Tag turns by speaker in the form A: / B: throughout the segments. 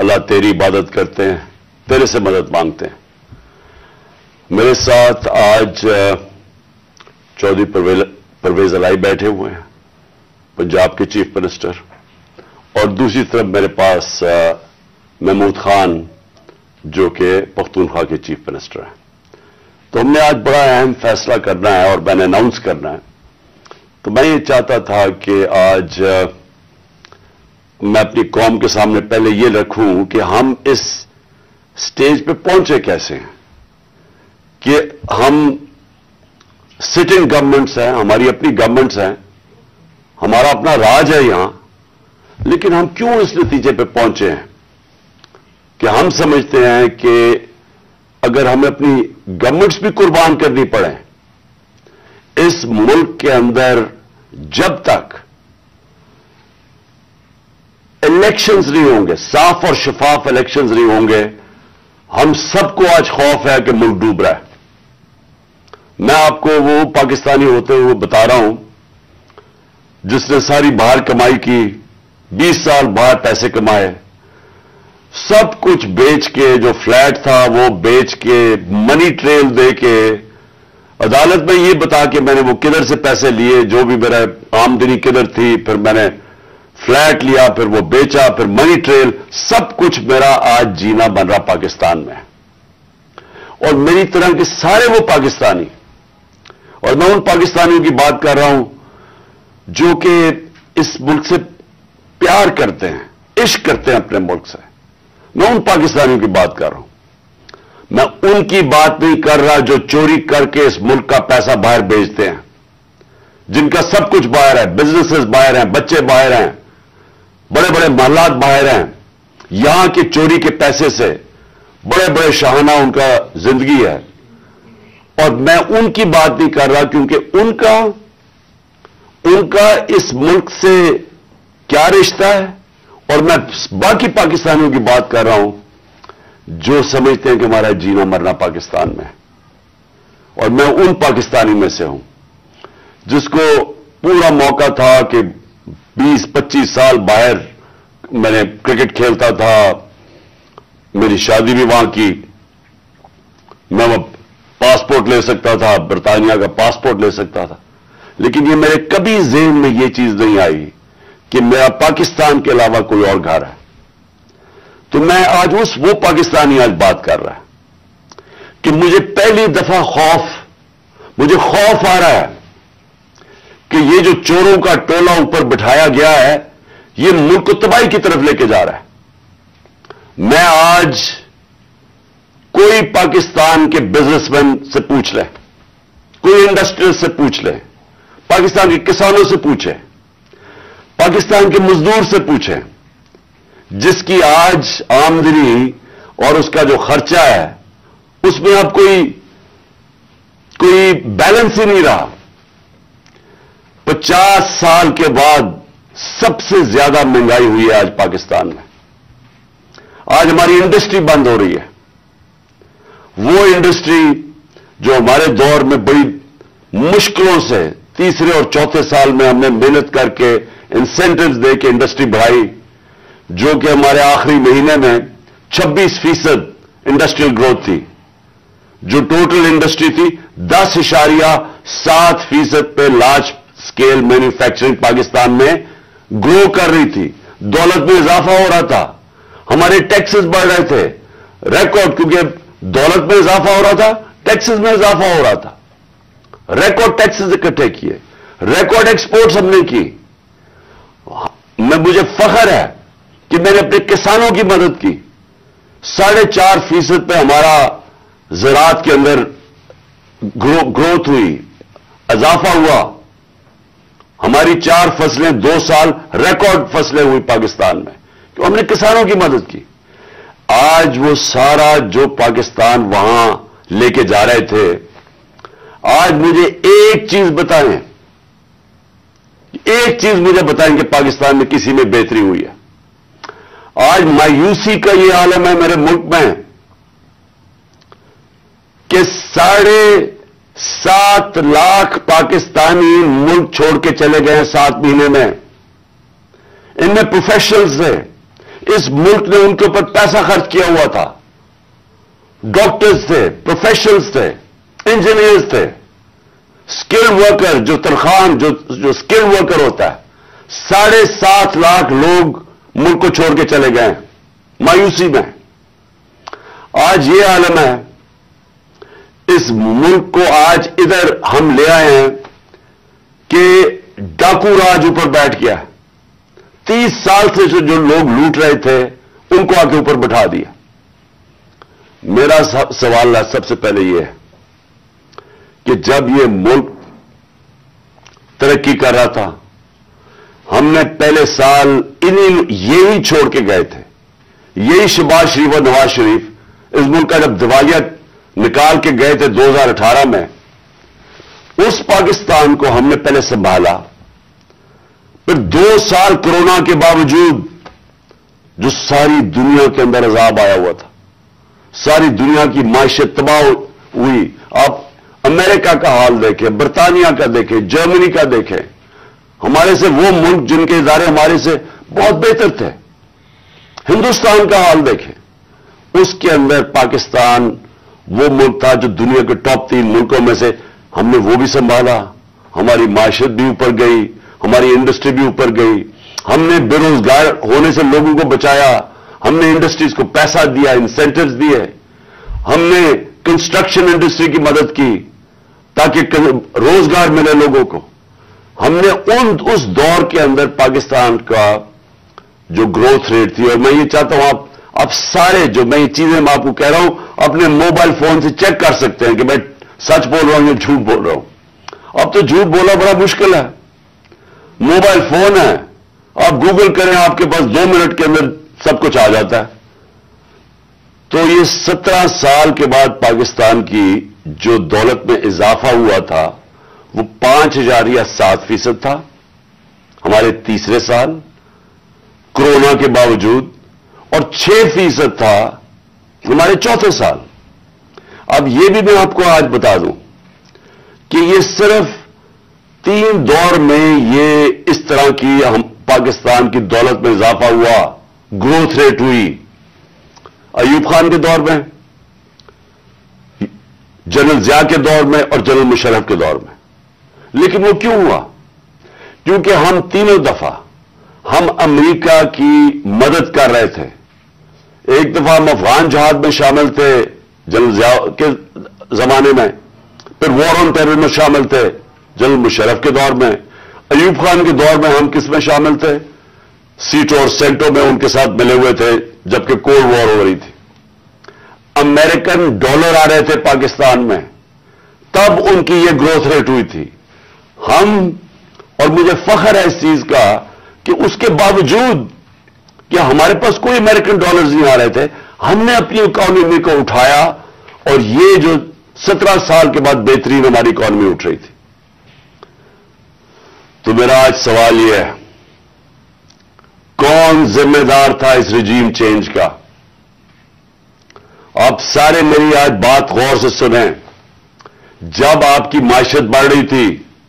A: اللہ तेरी इबादत करते हैं, तेरे से मदद मांगते हैं। मेरे साथ आज चौधरी परवेज अलाई बैठे हुए हैं, पंजाब के चीफ मिनिस्टर, और दूसरी तरफ मेरे पास महमूद खान जो कि पख्तूनख्वा के चीफ मिनिस्टर हैं। तो हमने आज बड़ा अहम फैसला करना है और मैंने अनाउंस करना है। तो मैं ये चाहता था कि आज मैं अपनी कौम के सामने पहले ये रखूं कि हम इस स्टेज पे पहुंचे कैसे हैं, कि हम सिटिंग गवर्नमेंट्स हैं, हमारी अपनी गवर्नमेंट्स हैं, हमारा अपना राज है यहां, लेकिन हम क्यों इस नतीजे पे पहुंचे हैं कि हम समझते हैं कि अगर हमें अपनी गवर्नमेंट्स भी कुर्बान करनी पड़े इस मुल्क के अंदर, जब तक इलेक्शंस नहीं होंगे, साफ और शफाफ इलेक्शंस नहीं होंगे, हम सबको आज खौफ है कि मुल्क डूब रहा है। मैं आपको वो पाकिस्तानी होते हुए बता रहा हूं जिसने सारी बाहर कमाई की, 20 साल बाहर पैसे कमाए, सब कुछ बेच के, जो फ्लैट था वो बेच के, मनी ट्रेल दे के, अदालत में ये बता के मैंने वो किधर से पैसे लिए, जो भी मेरा आमदनी किधर थी, फिर मैंने फ्लैट लिया, फिर वो बेचा, फिर मनी ट्रेल, सब कुछ मेरा आज जीना बन रहा पाकिस्तान में। और मेरी तरह के सारे वो पाकिस्तानी, और मैं उन पाकिस्तानियों की बात कर रहा हूं जो कि इस मुल्क से प्यार करते हैं, इश्क करते हैं अपने मुल्क से, मैं उन पाकिस्तानियों की बात कर रहा हूं। मैं उनकी बात नहीं कर रहा जो चोरी करके इस मुल्क का पैसा बाहर भेजते हैं, जिनका सब कुछ बाहर है, बिजनेसेस बाहर हैं, बच्चे बाहर हैं, बड़े बड़े महलात बाहर हैं, यहां के चोरी के पैसे से बड़े बड़े शाहाना उनका जिंदगी है। और मैं उनकी बात नहीं कर रहा क्योंकि उनका इस मुल्क से क्या रिश्ता है, और मैं बाकी पाकिस्तानियों की बात कर रहा हूं जो समझते हैं कि हमारा जीना मरना पाकिस्तान में है। और मैं उन पाकिस्तानी में से हूं जिसको पूरा मौका था कि 20-25 साल बाहर मैंने क्रिकेट खेलता था, मेरी शादी भी वहां की, मैं पासपोर्ट ले सकता था, बरतानिया का पासपोर्ट ले सकता था, लेकिन ये मेरे कभी ज़हन में ये चीज नहीं आई कि मेरा पाकिस्तान के अलावा कोई और घर है। तो मैं आज वो पाकिस्तानी आज बात कर रहा है कि मुझे पहली दफा मुझे खौफ आ रहा है कि ये जो चोरों का टोला ऊपर बिठाया गया है, ये मुल्क को तबाही की तरफ लेके जा रहा है। मैं आज कोई पाकिस्तान के बिजनेसमैन से पूछ ले, कोई इंडस्ट्रियल से पूछ ले, पाकिस्तान के किसानों से पूछे, पाकिस्तान के मजदूर से पूछे, जिसकी आज आमदनी और उसका जो खर्चा है उसमें अब कोई बैलेंस ही नहीं रहा। 50 साल के बाद सबसे ज्यादा महंगाई हुई है आज पाकिस्तान में। आज हमारी इंडस्ट्री बंद हो रही है, वो इंडस्ट्री जो हमारे दौर में बड़ी मुश्किलों से तीसरे और चौथे साल में हमने मेहनत करके इंसेंटिव्स दे के इंडस्ट्री बढ़ाई, जो कि हमारे आखिरी महीने में 26% इंडस्ट्रियल ग्रोथ थी, जो टोटल इंडस्ट्री थी 10.7% पे लार्ज स्केल मैन्युफैक्चरिंग पाकिस्तान में ग्रो कर रही थी, दौलत में इजाफा हो रहा था, हमारे टैक्सेस बढ़ रहे थे रिकॉर्ड, क्योंकि दौलत में इजाफा हो रहा था, टैक्सेस में इजाफा हो रहा था, रिकॉर्ड टैक्सेस इकट्ठे किए, रिकॉर्ड एक्सपोर्ट्स हमने की। मुझे फख्र है कि मैंने अपने किसानों की मदद की, 4.5% पे हमारा ज़राअत के अंदर ग्रोथ हुई, इजाफा हुआ, हमारी 4 फसलें 2 साल रिकॉर्ड फसलें हुई पाकिस्तान में, क्यों हमने किसानों की मदद की। आज वो सारा जो पाकिस्तान वहां लेके जा रहे थे, आज मुझे एक चीज बताएं, मुझे बताएं कि पाकिस्तान में किसी में बेहतरी हुई है। आज मायूसी का ये आलम है मेरे मुल्क में कि 7.5 लाख पाकिस्तानी मुल्क छोड़ के चले गए हैं 7 महीने में। इनमें प्रोफेशनल्स हैं, इस मुल्क ने उनके ऊपर पैसा खर्च किया हुआ था। डॉक्टर्स थे, प्रोफेशनल्स थे, इंजीनियर्स थे, स्किल्ड वर्कर, जो तरखान जो स्किल्ड वर्कर होता है, 7.5 लाख लोग मुल्क को छोड़ के चले गए मायूसी में। आज ये आलम है, इस मुल्क को आज इधर हम ले आए हैं कि डाकू राज ऊपर बैठ गया। 30 साल से जो लोग लूट रहे थे उनको आके ऊपर बिठा दिया। मेरा सवाल सबसे पहले यह है कि जब ये मुल्क तरक्की कर रहा था, हमने पहले साल यही छोड़ के गए थे, यही शहबाज शरीफ और नवाज शरीफ इस मुल्क का जब दिवालिया निकाल के गए थे 2018 में, उस पाकिस्तान को हमने पहले संभाला। फिर 2 साल कोरोना के बावजूद जो सारी दुनिया के अंदर अजाब आया हुआ था, सारी दुनिया की मायशत तबाह हुई। आप अमेरिका का हाल देखें, बरतानिया का देखें, जर्मनी का देखें, हमारे से वो मुल्क जिनके इदारे हमारे से बहुत बेहतर थे। हिंदुस्तान का हाल देखें, उसके अंदर पाकिस्तान वो मुल्क था जो दुनिया के टॉप 3 मुल्कों में से, हमने वो भी संभाला, हमारी मायशत भी ऊपर गई, हमारी इंडस्ट्री भी ऊपर गई, हमने बेरोजगार होने से लोगों को बचाया, हमने इंडस्ट्रीज को पैसा दिया, इंसेंटिव्स दिए, हमने कंस्ट्रक्शन इंडस्ट्री की मदद की ताकि रोजगार मिले लोगों को। हमने उस दौर के अंदर पाकिस्तान का जो ग्रोथ रेट थी, और मैं ये चाहता हूं आप सारे जो मैं ये चीजें मैं आपको कह रहा हूं अपने मोबाइल फोन से चेक कर सकते हैं कि मैं सच बोल रहा हूं या झूठ बोल रहा हूं। अब तो झूठ बोलना बड़ा मुश्किल है, मोबाइल फोन है, आप गूगल करें, आपके पास 2 मिनट के अंदर सब कुछ आ जाता है। तो ये 17 साल के बाद पाकिस्तान की जो दौलत में इजाफा हुआ था वो 5,000 या 7% था हमारे तीसरे साल कोरोना के बावजूद, और 6% था हमारे चौथे साल। अब यह भी मैं आपको आज बता दूं कि ये सिर्फ 3 दौर में ये इस तरह की हम पाकिस्तान की दौलत में इजाफा हुआ, ग्रोथ रेट हुई। अयूब खान के दौर में, जनरल जिया के दौर में और जनरल मुशर्रफ के दौर में। लेकिन वो क्यों हुआ? क्योंकि हम तीनों दफा हम अमेरिका की मदद कर रहे थे। एक दफा हम अफगान जहाद में शामिल थे जनरल जिया के जमाने में, फिर वॉर ऑन टेरर में शामिल थे जनरल मुशर्रफ के दौर में, अयूब खान के दौर में हम किस में शामिल थे? सीटों और सेंटों में उनके साथ मिले हुए थे जबकि कोल्ड वॉर हो रही थी। अमेरिकन डॉलर आ रहे थे पाकिस्तान में, तब उनकी ये ग्रोथ रेट हुई थी। हम, और मुझे फख्र है इस चीज का कि उसके बावजूद कि हमारे पास कोई अमेरिकन डॉलर्स नहीं आ रहे थे, हमने अपनी इकोनॉमी को उठाया, और ये जो 17 साल के बाद बेहतरीन हमारी इकोनॉमी उठ रही थी। तो मेरा आज सवाल यह है, कौन जिम्मेदार था इस रिजीम चेंज का? आप सारे मेरी आज बात गौर से सुनें। जब आपकी मायशत बढ़ रही थी,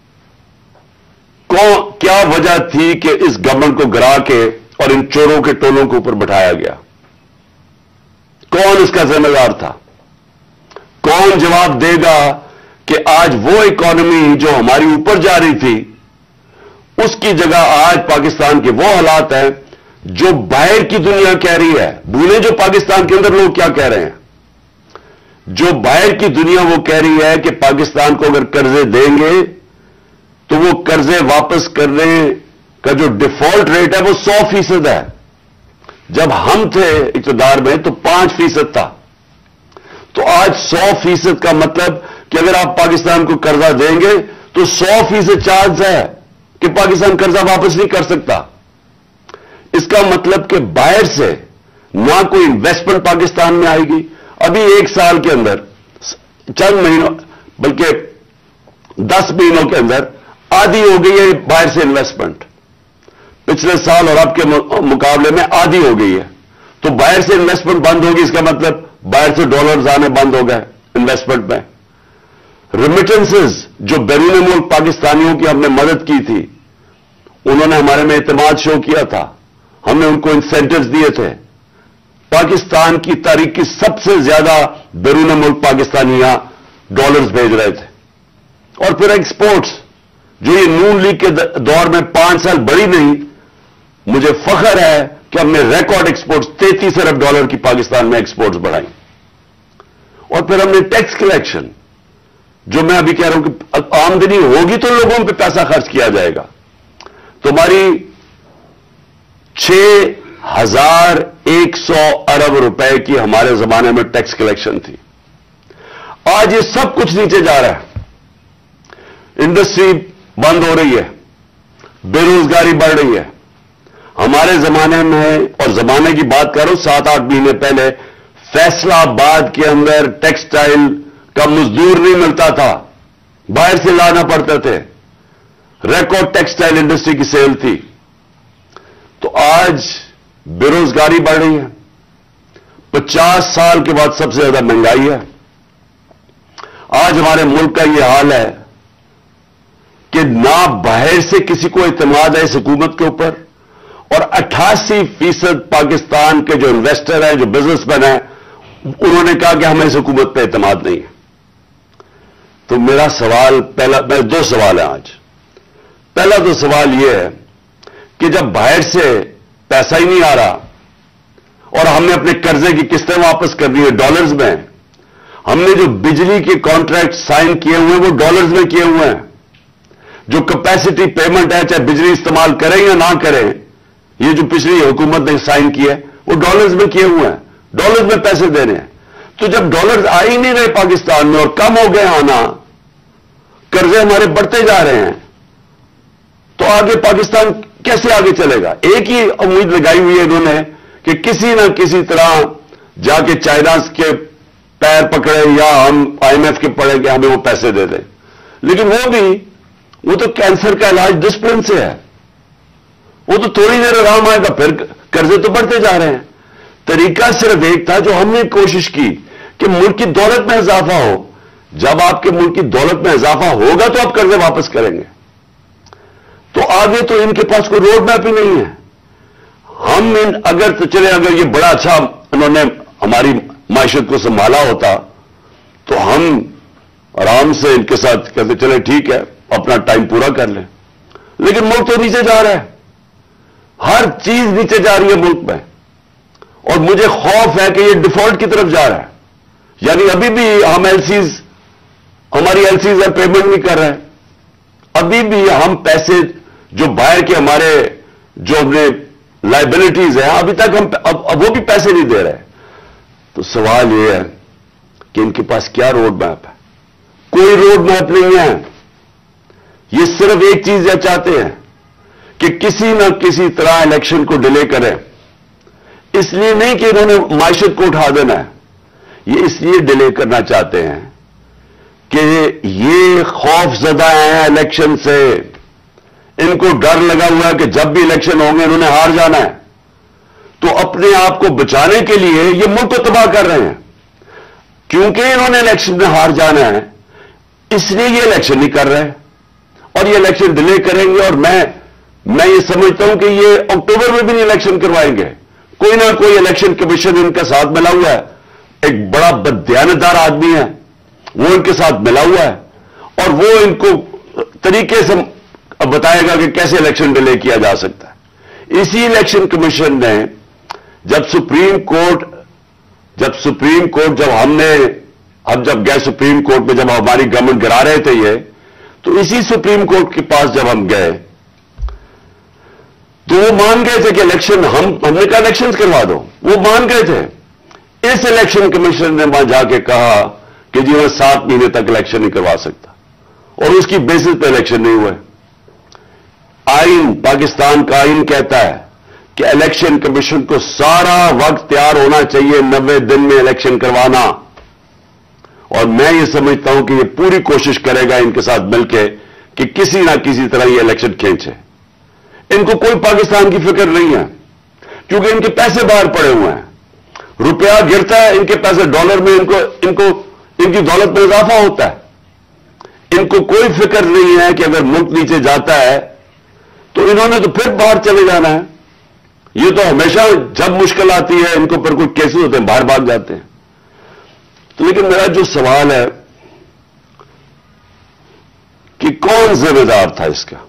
A: क्या वजह थी कि इस गवर्नमेंट को गिरा के और इन चोरों के टोलों के ऊपर बैठाया गया? कौन इसका जिम्मेदार था? कौन जवाब देगा कि आज वो इकोनॉमी जो हमारी ऊपर जा रही थी, उसकी जगह आज पाकिस्तान के वो हालात हैं जो बाहर की दुनिया कह रही है। भूलें जो पाकिस्तान के अंदर लोग क्या कह रहे हैं। जो बाहर की दुनिया वो कह रही है कि पाकिस्तान को अगर कर्जे देंगे तो वो कर्जे वापस करने का जो डिफॉल्ट रेट है वो 100% है। जब हम थे इक़्तिदार में तो 5% था। तो आज 100% का मतलब कि अगर आप पाकिस्तान को कर्जा देंगे तो 100% चांस है कि पाकिस्तान कर्जा वापस नहीं कर सकता। इसका मतलब कि बाहर से ना कोई इन्वेस्टमेंट पाकिस्तान में आएगी। अभी 1 साल के अंदर, चंद महीनों, बल्कि 10 महीनों के अंदर आधी हो गई है बाहर से इन्वेस्टमेंट। पिछले साल और अब के मुकाबले में आधी हो गई है। तो बाहर से इन्वेस्टमेंट बंद होगी, इसका मतलब बाहर से डॉलर्स आने बंद हो गए इन्वेस्टमेंट में। रिमिटेंसेस जो बैरून मुल्क पाकिस्तानियों की हमने मदद की थी, उन्होंने हमारे में एतमाद शो किया था, हमने उनको इंसेंटिव्स दिए थे। पाकिस्तान की तारीख की सबसे ज्यादा बैरून मुल्क पाकिस्तानी यहां डॉलर्स भेज रहे थे। और फिर एक्सपोर्ट्स, जो ये नून लीग के दौर में 5 साल बढ़ी नहीं, मुझे फख्र है कि हमने रिकॉर्ड एक्सपोर्ट्स 33 अरब डॉलर की पाकिस्तान में एक्सपोर्ट्स बढ़ाई। और फिर हमने टैक्स कलेक्शन, जो मैं अभी कह रहा हूं कि आमदनी होगी तो लोगों पे पैसा खर्च किया जाएगा। तो हमारी 6,100 अरब रुपए की हमारे जमाने में टैक्स कलेक्शन थी। आज ये सब कुछ नीचे जा रहा है। इंडस्ट्री बंद हो रही है, बेरोजगारी बढ़ रही है। हमारे जमाने में, और जमाने की बात करो 7-8 महीने पहले, फैसलाबाद के अंदर टेक्सटाइल का मजदूर नहीं मिलता था, बाहर से लाना पड़ते थे। रिकॉर्ड टेक्सटाइल इंडस्ट्री की सेल थी। तो आज बेरोजगारी बढ़ रही है। 50 साल के बाद सबसे ज्यादा महंगाई है। आज हमारे मुल्क का यह हाल है कि ना बाहर से किसी को इत्मीनान है इस हुकूमत के ऊपर, और 88% पाकिस्तान के जो इन्वेस्टर हैं, जो बिजनेसमैन हैं, उन्होंने कहा कि हमें इस हुकूमत पर इत्मीनान नहीं है। तो मेरा सवाल पहला, 2 सवाल हैं आज। पहला तो सवाल यह है कि जब बाहर से पैसा ही नहीं आ रहा और हमने अपने कर्जे की किस्तें वापस कर दी है डॉलर्स में, हमने जो बिजली के कॉन्ट्रैक्ट साइन किए हुए हैं वो डॉलर्स में किए हुए हैं, जो कैपेसिटी पेमेंट है, चाहे बिजली इस्तेमाल करें या ना करें, ये जो पिछली हुकूमत ने साइन किया है वो डॉलर्स में किए हुए हैं, डॉलर्स में पैसे दे रहे हैं। तो जब डॉलर्स आ ही नहीं रहे पाकिस्तान में और कम हो गए आना, कर्जे हमारे बढ़ते जा रहे हैं, तो आगे पाकिस्तान कैसे आगे चलेगा? एक ही उम्मीद लगाई हुई है इन्होंने कि किसी ना किसी तरह जाके चाइना के पैर पकड़े या हम IMF के पड़े कि हमें वो पैसे दे दें। लेकिन वो तो कैंसर का इलाज डिसिप्लिन से है। वो तो थोड़ी देर आराम आएगा, फिर कर्जे तो बढ़ते जा रहे हैं। तरीका सिर्फ एक था, जो हमने कोशिश की कि मुल्क की दौलत में इजाफा हो। जब आपके मुल्क की दौलत में इजाफा होगा तो आप कर्जे वापस करेंगे। तो आगे तो इनके पास कोई रोड मैप ही नहीं है। हम अगर ये बड़ा अच्छा उन्होंने हमारी मायशत को संभाला होता तो हम आराम से इनके साथ कहते चले ठीक है, अपना टाइम पूरा कर लें। लेकिन मुल्क तो नीचे जा रहा है, हर चीज नीचे जा रही है मुल्क में, और मुझे खौफ है कि ये डिफॉल्ट की तरफ जा रहा है। यानी अभी भी हम हमारी एलसीज पेमेंट नहीं कर रहे हैं। अभी भी हम पैसे जो बाहर के हमारे जो अपने लाइबिलिटीज है, अभी तक हम अब वो भी पैसे नहीं दे रहे। तो सवाल ये है कि इनके पास क्या रोड मैप है? कोई रोड मैप नहीं है। ये सिर्फ एक चीज यह चाहते हैं कि किसी न किसी तरह इलेक्शन को डिले करें। इसलिए नहीं कि इन्होंने मायशत को उठा देना है, ये इसलिए डिले करना चाहते हैं कि ये खौफजदा हैं इलेक्शन से। इनको डर लगा हुआ है कि जब भी इलेक्शन होंगे इन्होंने हार जाना है। तो अपने आप को बचाने के लिए ये मुल्क को तबाह कर रहे हैं। क्योंकि इन्होंने इलेक्शन में हार जाना है, इसलिए ये इलेक्शन नहीं कर रहे और ये इलेक्शन डिले करेंगे। और मैं ये समझता हूं कि ये अक्टूबर में भी नहीं इलेक्शन करवाएंगे। कोई ना कोई इलेक्शन कमीशन इनके साथ मिला हुआ है, एक बड़ा बददियानतदार आदमी है, वो इनके साथ मिला हुआ है और वो इनको तरीके से बताएगा कि कैसे इलेक्शन डिले किया जा सकता है। इसी इलेक्शन कमीशन ने जब सुप्रीम कोर्ट जब गए सुप्रीम कोर्ट में, जब हमारी गवर्नमेंट गिरा रहे थे ये, तो इसी सुप्रीम कोर्ट के पास जब हम गए तो वो मान गए थे कि इलेक्शन हमने कहा इलेक्शन करवा दो, वो मान गए थे। इस इलेक्शन कमीशन ने वहां जाके कहा कि जी मैं 7 महीने तक इलेक्शन नहीं करवा सकता, और उसकी बेसिस पे इलेक्शन नहीं हुए। आइन, पाकिस्तान का आइन कहता है कि इलेक्शन कमीशन को सारा वक्त तैयार होना चाहिए 90 दिन में इलेक्शन करवाना। और मैं ये समझता हूं कि ये पूरी कोशिश करेगा इनके साथ मिलकर कि किसी ना किसी तरह ये इलेक्शन खींचे। इनको कोई पाकिस्तान की फिक्र नहीं है, क्योंकि इनके पैसे बाहर पड़े हुए हैं। रुपया गिरता है, इनके पैसे डॉलर में, इनकी दौलत में इजाफा होता है। इनको कोई फिक्र नहीं है कि अगर मुल्क नीचे जाता है तो इन्होंने तो फिर बाहर चले जाना है। یہ تو ہمیشہ جب مشکل آتی ہے ان کو پر کوئی کیسز ہوتے ہیں باہر بھاگ جاتے ہیں. تو لیکن میرا جو سوال ہے کہ کون ذمہ دار تھا اس کا؟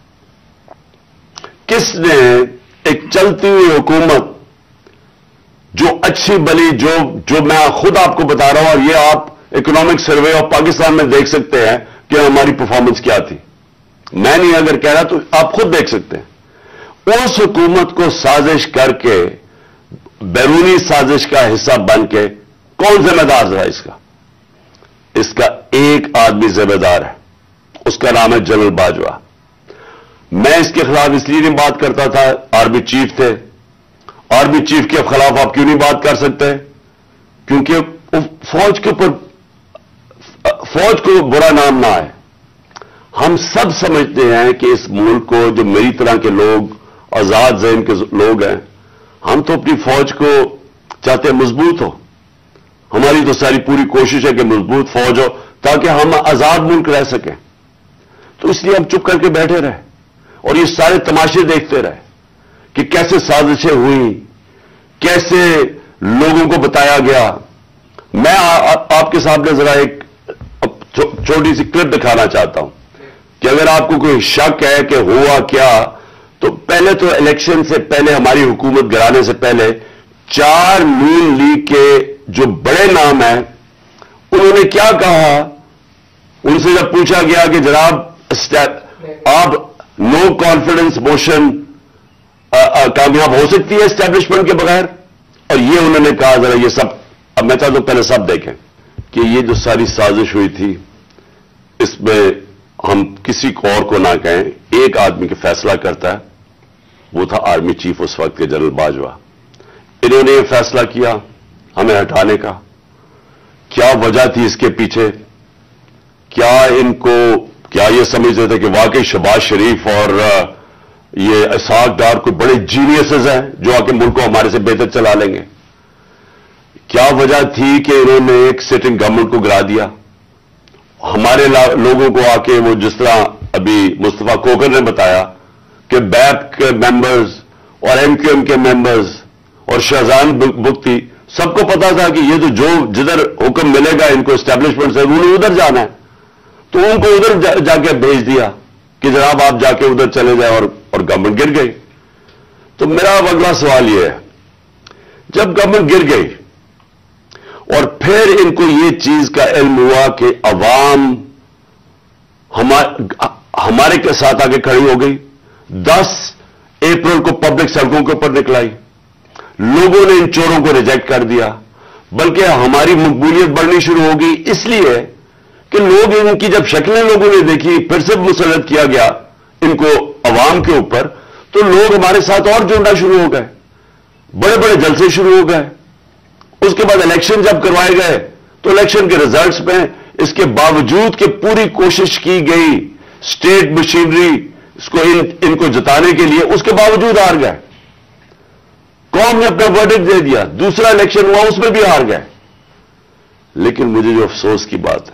A: کس نے ایک چلتی ہوئی حکومت جو اچھی بلی جو میں خود آپ کو بتا رہا ہوں، اور یہ آپ اکنامک سروے آف پاکستان میں دیکھ سکتے ہیں کہ ہماری پرفارمنس کیا تھی. میں نہیں اگر کہہ رہا تو آپ خود دیکھ سکتے ہیں. اس حکومت کو سازش کر کے، بیرونی سازش کا حصہ بن کے، کون ذمہ دار رہا اس کا؟ اس کا ایک آدمی ذمہ دار ہے، اس کا نام ہے جنرل باجوہ. میں اس کے خلاف اس لیے نہیں بات کرتا تھا، آرمی چیف تھے. آرمی چیف کے خلاف آپ کیوں نہیں بات کر سکتے؟ کیونکہ فوج کے اوپر فوج کو برا نام نہ آئے. ہم سب سمجھتے ہیں کہ اس ملک کو، جو میری طرح کے لوگ، آزاد ذہن کے لوگ ہیں، ہم تو اپنی فوج کو چاہتے ہیں مضبوط ہو. ہماری تو ساری پوری کوشش ہے کہ مضبوط فوج ہو تاکہ ہم آزاد ملک رہ سکیں. تو اس لیے ہم چپ کر کے بیٹھے رہے اور یہ سارے تماشے دیکھتے رہے کہ کیسے سازشیں ہوئی، کیسے لوگوں کو بتایا گیا. میں آپ کے سامنے ذرا ایک چھوٹی سی کلپ دکھانا چاہتا ہوں کہ اگر آپ کو کوئی شک ہے کہ ہوا کیا، تو پہلے تو الیکشن سے پہلے، ہماری حکومت گرانے سے پہلے، 4 نون لیگ کے جو بڑے نام ہیں انہوں نے کیا کہا. ان سے جب پوچھا گیا کہ جناب آپ نو کانفیڈنس موشن کامیاب ہو سکتی ہے اسٹیبلشمنٹ کے بغیر، اور یہ انہوں نے کہا ذرا یہ سب، اب میں چاہتا ہوں پہلے سب دیکھیں کہ یہ جو ساری سازش ہوئی تھی اس میں ہم کسی کو اور کو نہ کہیں، ایک آدمی کے فیصلہ کرتا ہے، وہ تھا آرمی چیف اس وقت کے جنرل باجوہ. انہوں نے یہ فیصلہ کیا ہمیں ہٹانے کا. کیا وجہ تھی اس کے پیچھے؟ کیا یہ سمجھتے تھے کہ واقعی شہباز شریف اور یہ اسحاق ڈار کوئی بڑے جینیسز ہیں جو آ کے ملک کو ہمارے سے بہتر چلا لیں گے؟ کیا وجہ تھی کہ انہوں نے ایک سٹنگ گورنمنٹ کو گرا دیا؟ ہمارے لوگوں کو آ کے، وہ جس طرح ابھی مصطفیٰ کوکر نے بتایا کہ بیپ کے ممبرز اور ایم کیو ایم کے ممبرز اور شہزان بگٹی، سب کو پتا تھا کہ یہ تو جدھر حکم ملے گا ان کو اسٹیبلشمنٹ سے، انہوں نے ادھر جانا ہے، تو ان کو ادھر جا کے بھیج دیا کہ جناب آپ جا کے ادھر چلے جائیں، اور گورنمنٹ گر گئی. تو میرا اگلا سوال یہ ہے، جب گورنمنٹ گر گئی اور پھر ان کو یہ چیز کا علم ہوا کہ عوام ہمارے کے ساتھ آگے کھڑی ہو گئی، 10 اپریل کو پبلک سڑکوں کے اوپر نکلائی، لوگوں نے ان چوروں کو ریجیکٹ کر دیا، بلکہ ہماری مقبولیت بڑھنی شروع ہو گئی اس لیے کہ لوگ ان کی جب شکلیں لوگوں نے دیکھی، پھر سے مسلط کیا گیا ان کو عوام کے اوپر، تو لوگ ہمارے ساتھ اور جڑنا شروع ہو گئے، بڑے بڑے جلسے شروع ہو گئے. اس کے بعد الیکشن جب کروائے گئے تو الیکشن کے ریزلٹس میں اس کے باوجود کہ پوری کوشش کی گئی اسٹیٹ مشینری اس کو ان کو جتانے کے لیے، اس کے باوجود ہار گئے. قوم نے اپنا ورڈکٹ دے دیا، دوسرا الیکشن ہوا اس میں بھی ہار گئے. لیکن مجھے جو افسوس کی بات ہے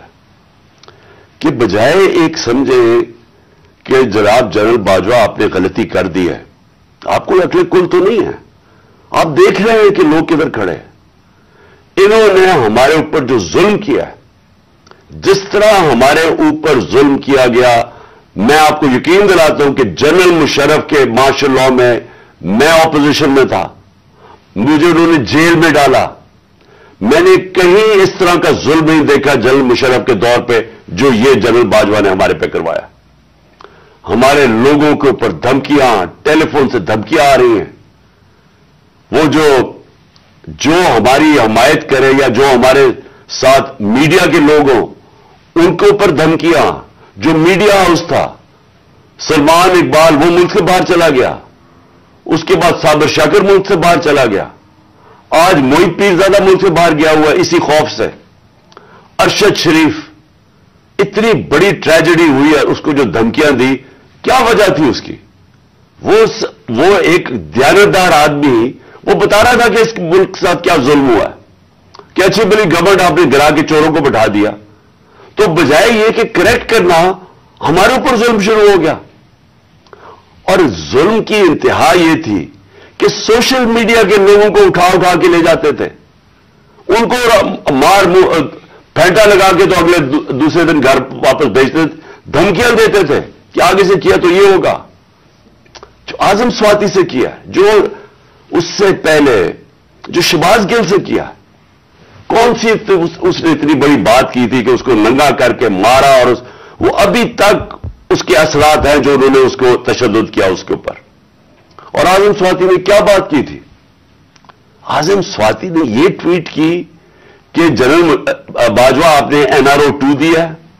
A: کہ بجائے ایک سمجھے کہ جناب جنرل باجوہ آپ نے غلطی کر دی ہے، آپ کو عقل کل تو نہیں ہے، آپ دیکھ رہے ہیں کہ لوگ کدھر کھڑے ہیں. انہوں نے ہمارے اوپر جو ظلم کیا ہے، جس طرح ہمارے اوپر ظلم کیا گیا، میں آپ کو یقین دلاتا ہوں کہ جنرل مشرف کے مارشل لاء میں میں اپوزیشن میں تھا، مجھے انہوں نے جیل میں ڈالا. میں نے کہیں اس طرح کا ظلم نہیں دیکھا جنرل مشرف کے دور پہ جو یہ جنرل باجوہ نے ہمارے پہ کروایا. ہمارے لوگوں کے اوپر دھمکیاں، ٹیلی فون سے دھمکیاں آ رہی ہیں. وہ جو ہماری حمایت کرے یا جو ہمارے ساتھ میڈیا کے لوگ ہوں ان کے اوپر دھمکیاں. جو میڈیا ہاؤس تھا، سلمان اقبال وہ ملک سے باہر چلا گیا، اس کے بعد صابر شاکر ملک سے باہر چلا گیا، آج موحد پیرزادہ ملک سے باہر گیا ہوا ہے اسی خوف سے. ارشد شریف، اتنی بڑی ٹریجڈی ہوئی ہے، اس کو جو دھمکیاں دی، کیا وجہ تھی اس کی؟ وہ ایک دیانتدار آدمی وہ بتا رہا تھا کہ اس ملک کے ساتھ کیا ظلم ہوا ہے کہ اچھی بلی گورنمنٹ آپ نے گرا کے چوروں کو بٹھا دیا. تو بجائے یہ کہ کریکٹ کرنا، ہمارے اوپر ظلم شروع ہو گیا. اور ظلم کی انتہا یہ تھی कि सोशल मीडिया के लोगों को उठा उठा के ले जाते थे, उनको मार फेंटा लगा के तो अगले दूसरे दिन घर वापस भेजते थे, धमकियां देते थे कि आगे से किया तो ये होगा। जो आजम स्वाति से किया, जो उससे पहले जो शहबाज गिल से किया, कौन सी उसने इतनी बड़ी बात की थी कि उसको नंगा करके मारा, और वो अभी तक उसके असरात हैं जो उन्होंने उसको तशद्दुद किया उसके ऊपर। और आजम स्वाति ने क्या बात की थी? आजम स्वाति ने यह ट्वीट की कि जनरल बाजवा आपने NRO 2 दिया,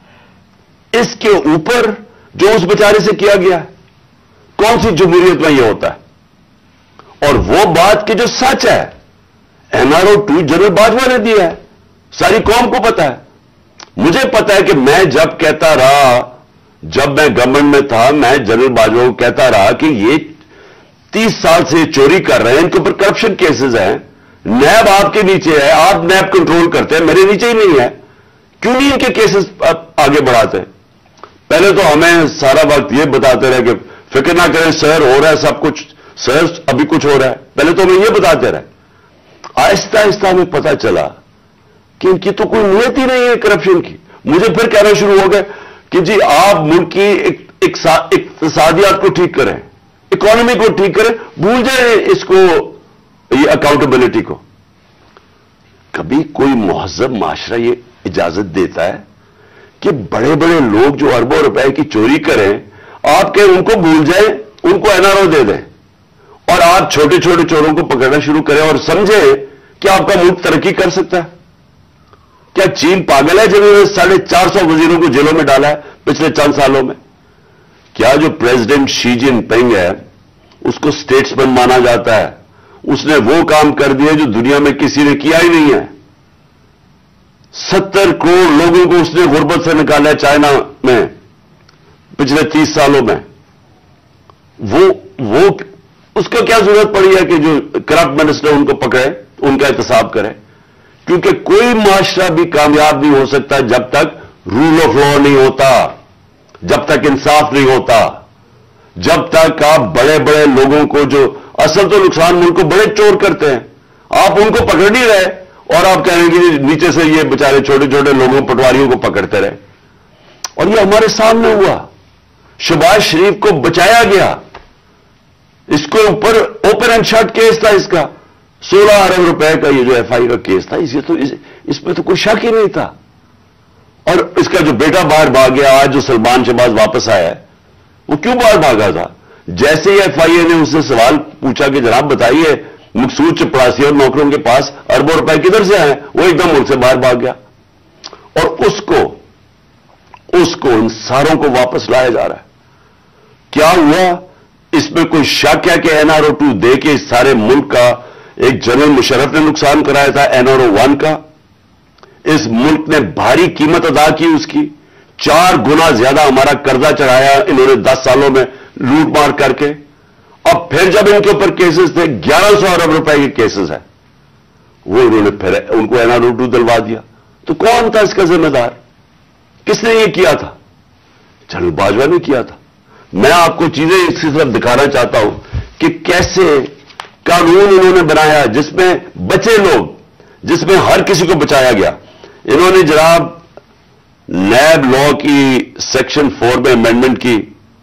A: इसके ऊपर जो उस बेचारे से किया गया, कौन सी जमहूरियत में यह होता है? और वो बात कि जो सच है, NRO 2 जनरल बाजवा ने दिया है, सारी कौम को पता है। मुझे पता है कि मैं जब कहता रहा, जब मैं गवर्नमेंट में था, मैं जनरल बाजवा को कहता रहा कि ये 30 साल से चोरी कर रहे हैं, इनके ऊपर करप्शन केसेस हैं, नैब आपके नीचे है, आप नैब कंट्रोल करते हैं, मेरे नीचे ही नहीं है, क्यों नहीं इनके केसेस आगे बढ़ाते? पहले तो हमें सारा वक्त ये बताते रहे कि फिक्र ना करें सर, हो रहा है सब कुछ, सर अभी कुछ हो रहा है, पहले तो हमें ये बताते रहे। आहिस्ता आहिस्ता हमें पता चला कि इनकी तो कोई नीयत ही नहीं है करप्शन की। मुझे फिर कहना शुरू हो गए कि जी आप मुल्क की इक्तिसादियात को ठीक करें, इकोनॉमी को ठीक करें, भूल जाए इसको, ये अकाउंटेबिलिटी को। कभी कोई मुहज़्ज़ब माशरा ये इजाजत देता है कि बड़े बड़े लोग जो अरबों रुपए की चोरी करें, आप कहें उनको भूल जाए, उनको NRO दे दें, और आप छोटे छोटे चोरों को पकड़ना शुरू करें और समझे कि आपका मुल्क तरक्की कर सकता है? क्या चीन पागल है जिन्होंने 450 वजीरों को जेलों में डाला है पिछले चंद सालों में? क्या जो प्रेसिडेंट शी जिनपिंग है उसको स्टेट्समैन माना जाता है? उसने वो काम कर दिए जो दुनिया में किसी ने किया ही नहीं है। 70 करोड़ लोगों को उसने गुर्बत से निकाला है चाइना में पिछले 30 सालों में। वो उसको क्या जरूरत पड़ी है कि जो करप्ट मिनिस्टर उनको पकड़े, उनका एहतसाब करे? क्योंकि कोई माशरा भी कामयाब नहीं हो सकता जब तक रूल ऑफ लॉ नहीं होता, जब तक इंसाफ नहीं होता, जब तक आप बड़े बड़े लोगों को, जो असल तो नुकसान मुल्क को बड़े चोर करते हैं, आप उनको पकड़ नहीं रहे और आप कह रहे हैं कि नीचे से ये बेचारे छोटे छोटे लोगों, पटवारियों को पकड़ते रहे। और ये हमारे सामने हुआ। शहबाज शरीफ को बचाया गया, इसके ऊपर ओपन एंड शट केस था, इसका 16 अरब रुपए का ये जो FI का केस था, इसमें तो कोई शक ही नहीं था। और इसका जो बेटा बाहर भाग गया, आज जो सलमान शहबाज वापस आया है, वो क्यों बाहर भागा था? जैसे ही FIA ने उससे सवाल पूछा कि जनाब बताइए, मकसूद चपरासी और नौकरों के पास अरबों रुपए किधर से आए, वो एकदम मुल्क से बाहर भाग गया। और उसको इन सारों को वापस लाया जा रहा है। क्या हुआ? इसमें कोई शक है कि NRO 2 दे के इस सारे मुल्क का एक जनरल मुशर्रफ ने नुकसान कराया था, NRO 1 का। इस मुल्क ने भारी कीमत अदा की उसकी, 4 गुना ज्यादा हमारा कर्जा चढ़ाया इन्होंने 10 सालों में लूट मार करके। अब फिर जब इनके ऊपर केसेस थे, 1100 अरब रुपए के केसेस हैं, वो इन्होंने फिर उनको NRO 2 दिलवा दिया। तो कौन था इसका जिम्मेदार? किसने ये किया था? जनरल बाजवा ने किया था। मैं आपको चीजें इसकी तरफ दिखाना चाहता हूं कि कैसे कानून इन्होंने बनाया जिसमें बचे लोग, जिसमें हर किसी को बचाया गया। इन्होंने जनाब नैब लॉ की सेक्शन 4 में अमेंडमेंट की,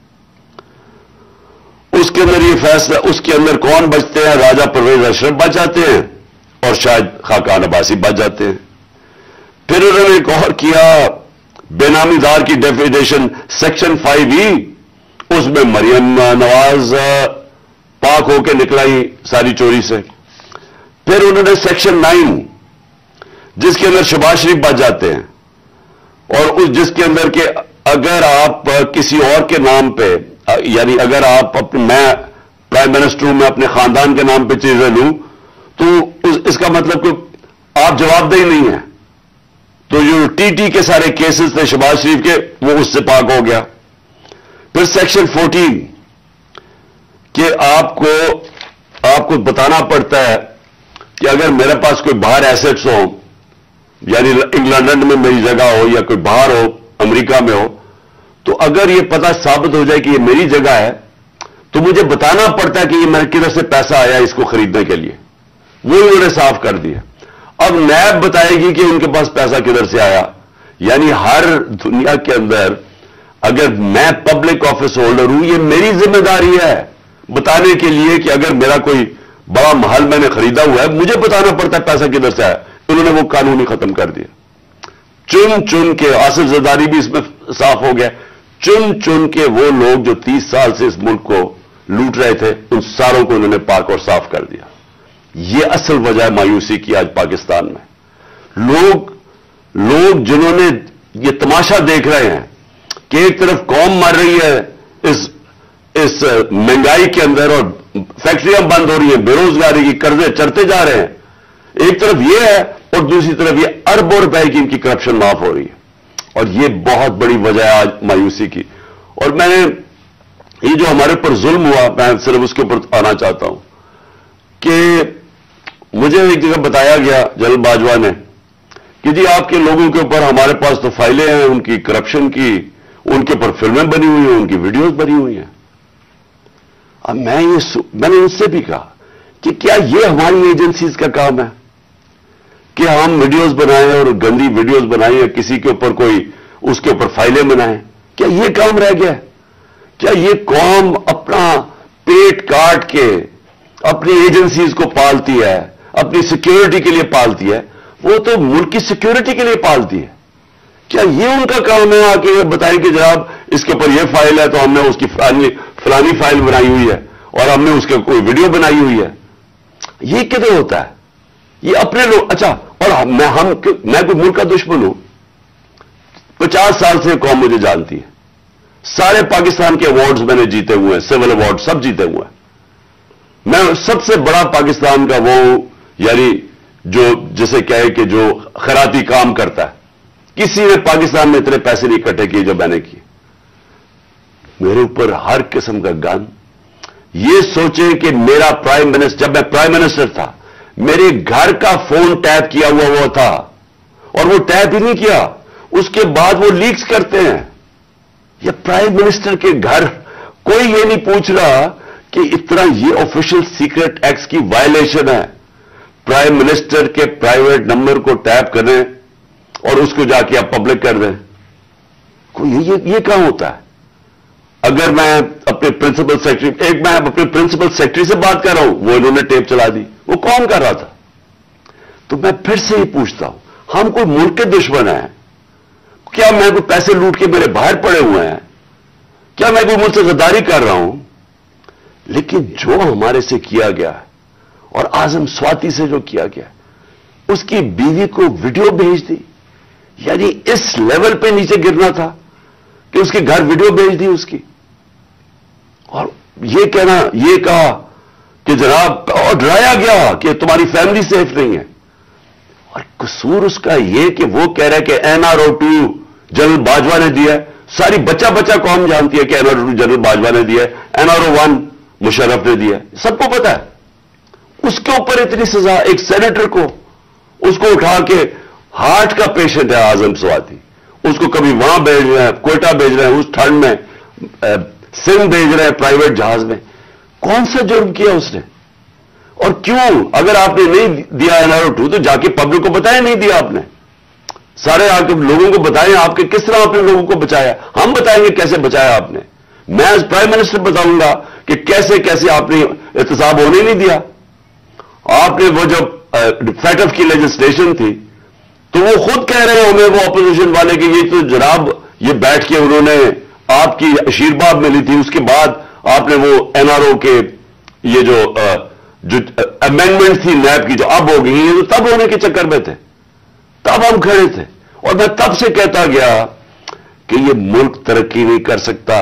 A: उसके अंदर ये फैसला, उसके अंदर कौन बचते हैं? राजा परवेज अशरफ बच जाते हैं और शायद खाकान अब्बासी बच जाते हैं। फिर उन्होंने एक और किया, बेनामीदार की डेफिनेशन सेक्शन 5E, उसमें मरियम नवाज पाक होकर निकलाई सारी चोरी से। फिर उन्होंने सेक्शन 9 जिसके अंदर शहबाज शरीफ बच जाते हैं, और उस जिसके अंदर के अगर आप किसी और के नाम पे, यानी अगर आप मैं प्राइम मिनिस्टर हूं, मैं अपने खानदान के नाम पे चीजें लूं, तो इसका मतलब कि आप जवाबदेही नहीं है। तो जो TT के सारे केसेस थे शहबाज शरीफ के, वो उससे पाक हो गया। फिर सेक्शन 14 कि आपको बताना पड़ता है कि अगर मेरे पास कोई बाहर एसेट्स हो, यानी इंग्लैंड में मेरी जगह हो या कोई बाहर हो, अमेरिका में हो, तो अगर ये पता साबित हो जाए कि ये मेरी जगह है, तो मुझे बताना पड़ता है कि ये मेरे किधर से पैसा आया इसको खरीदने के लिए। वो उन्होंने साफ कर दिया। अब नैब बताएगी कि उनके पास पैसा किधर से आया। यानी हर दुनिया के अंदर अगर मैं पब्लिक ऑफिस होल्डर हूं, ये मेरी जिम्मेदारी है बताने के लिए कि अगर मेरा कोई बड़ा महल मैंने खरीदा हुआ है, मुझे बताना पड़ता है पैसा किधर से आया। उन्होंने वो कानून ही खत्म कर दिया। चुन चुन के, आसिफ जरदारी भी इसमें साफ हो गया, चुन चुन के वो लोग जो 30 साल से इस मुल्क को लूट रहे थे, उन सारों को उन्होंने पाक और साफ कर दिया। ये असल वजह है मायूसी की आज पाकिस्तान में। लोग जिन्होंने ये तमाशा देख रहे हैं कि एक तरफ कौम मर रही है इस महंगाई के अंदर और फैक्ट्रियां बंद हो रही हैं, बेरोजगारी की कर्जे चढ़ते जा रहे हैं, एक तरफ ये है और दूसरी तरफ ये अरबों रुपए की इनकी करप्शन माफ हो रही है। और ये बहुत बड़ी वजह है आज मायूसी की। और मैंने ये जो हमारे ऊपर जुल्म हुआ, मैं सिर्फ उसके ऊपर आना चाहता हूं कि मुझे एक जगह बताया गया जनरल बाजवा ने कि जी आपके लोगों के ऊपर हमारे पास तो फाइलें हैं उनकी करप्शन की, उनके ऊपर फिल्में बनी हुई हैं, उनकी वीडियोस बनी हुई हैं। अब मैंने उनसे भी कहा कि क्या ये हमारी एजेंसीज का काम है कि हम वीडियोस बनाएं और गंदी वीडियोस बनाएं या किसी के ऊपर कोई उसके ऊपर फाइलें बनाएं? क्या ये काम रह गया? क्या ये कौम अपना पेट काट के अपनी एजेंसीज को पालती है, अपनी सिक्योरिटी के लिए पालती है? वो तो मुल्क की सिक्योरिटी के लिए पालती है। क्या ये उनका काम है आके बताएं कि जनाब इसके ऊपर ये फाइल है तो हमने उसकी फलानी फाइल बनाई हुई है और हमने उसके कोई वीडियो बनाई हुई है? ये किधर होता है? ये अपने लोग। अच्छा, और मैं कोई मुल्क का दुश्मन हूं? 50 साल से कौम मुझे जानती है। सारे पाकिस्तान के अवार्ड्स मैंने जीते हुए हैं, सिविल अवार्ड सब जीते हुए हैं। मैं सबसे बड़ा पाकिस्तान का वो यानी जो जिसे कहे कि जो खैराती काम करता है, किसी ने पाकिस्तान में इतने पैसे नहीं इकट्ठे किए जो मैंने किए। मेरे ऊपर हर किस्म का गन। ये सोचें कि मेरा प्राइम मिनिस्टर, जब मैं प्राइम मिनिस्टर था, मेरे घर का फोन टैप किया हुआ था और वो टैप ही नहीं किया, उसके बाद वो लीक्स करते हैं। ये प्राइम मिनिस्टर के घर, कोई ये नहीं पूछ रहा कि इतना ये ऑफिशियल सीक्रेट एक्ट की वायलेशन है। प्राइम मिनिस्टर के प्राइवेट नंबर को टैप करें और उसको जाके आप पब्लिक कर दें। कोई ये कहां होता है? अगर मैं अपने प्रिंसिपल सेक्रेटरी, मैं अपने प्रिंसिपल सेक्रेटरी से बात कर रहा हूं, वो इन्होंने टेप चला दी, वो कौन कर रहा था? तो मैं फिर से ही पूछता हूं, हम कोई मुल्क के दुश्मन हैं क्या? मैं कोई पैसे लूट के मेरे बाहर पड़े हुए हैं क्या? मैं कोई मुल्क से गद्दारी कर रहा हूं? लेकिन जो हमारे से किया गया और आजम स्वाति से जो किया गया, उसकी बीवी को वीडियो भेज दी। यानी इस लेवल पे नीचे गिरना था कि उसके घर वीडियो भेज दी उसकी, और ये कहा कि जनाब, और डराया गया कि तुम्हारी फैमिली सेफ नहीं है। और कसूर उसका ये कि वो कह रहा है कि NRO 2 जनरल बाजवा ने दिया है। सारी बच्चा कौम जानती है कि NRO 2 जनरल बाजवा ने दिया है, NRO 1 मुशर्रफ ने दिया है, सबको पता है। उसके ऊपर इतनी सजा, एक सेनेटर को, उसको उठा के, हार्ट का पेशेंट है आजम स्वाति, उसको कभी वहां भेज रहे हैं, कोयटा भेज रहे हैं, उस ठंड में सिंध भेज रहे हैं प्राइवेट जहाज में। कौन सा जुर्म किया उसने? और क्यों? अगर आपने नहीं दिया NRO 2 तो जाके पब्लिक को बताया नहीं दिया आपने। सारे आके लोगों को बताएं आपके किस तरह आपने लोगों को बचाया। हम बताएंगे कैसे बचाया आपने। मैं एज प्राइम मिनिस्टर बताऊंगा कि कैसे कैसे आपने एहतसाब होने नहीं दिया। आपने वो जब फैटफ की लेजिस्लेशन थी तो वो खुद कह रहे होंगे वो अपोजिशन वाले कि ये तो जनाब ये बैठ के उन्होंने आपकी आशीर्वाद मिली थी, उसके बाद आपने वो NRO के ये जो अमेंडमेंट थी नैब की जो अब हो गई, ये तो तब होने के चक्कर में थे, तब हम खड़े थे। और मैं तब से कहता गया कि ये मुल्क तरक्की नहीं कर सकता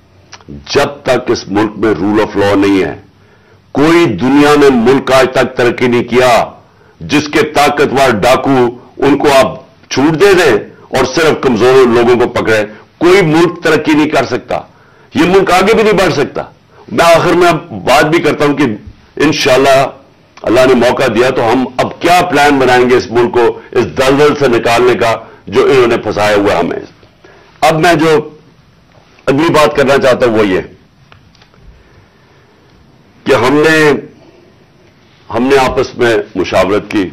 A: जब तक इस मुल्क में रूल ऑफ लॉ नहीं है। कोई दुनिया में मुल्क आज तक तरक्की नहीं किया जिसके ताकतवर डाकू उनको आप छूट दे दें और सिर्फ कमजोर लोगों को पकड़े। कोई मुल्क तरक्की नहीं कर सकता, ये मुल्क आगे भी नहीं बढ़ सकता। मैं आखिर में बात भी करता हूं कि इंशाअल्लाह अल्लाह ने मौका दिया तो हम अब क्या प्लान बनाएंगे इस मुल्क को इस दलदल से निकालने का जो इन्होंने फंसाया हुआ हमें। अब मैं जो अगली बात करना चाहता हूं वो ये کہ ہم نے آپس میں مشاورت کی.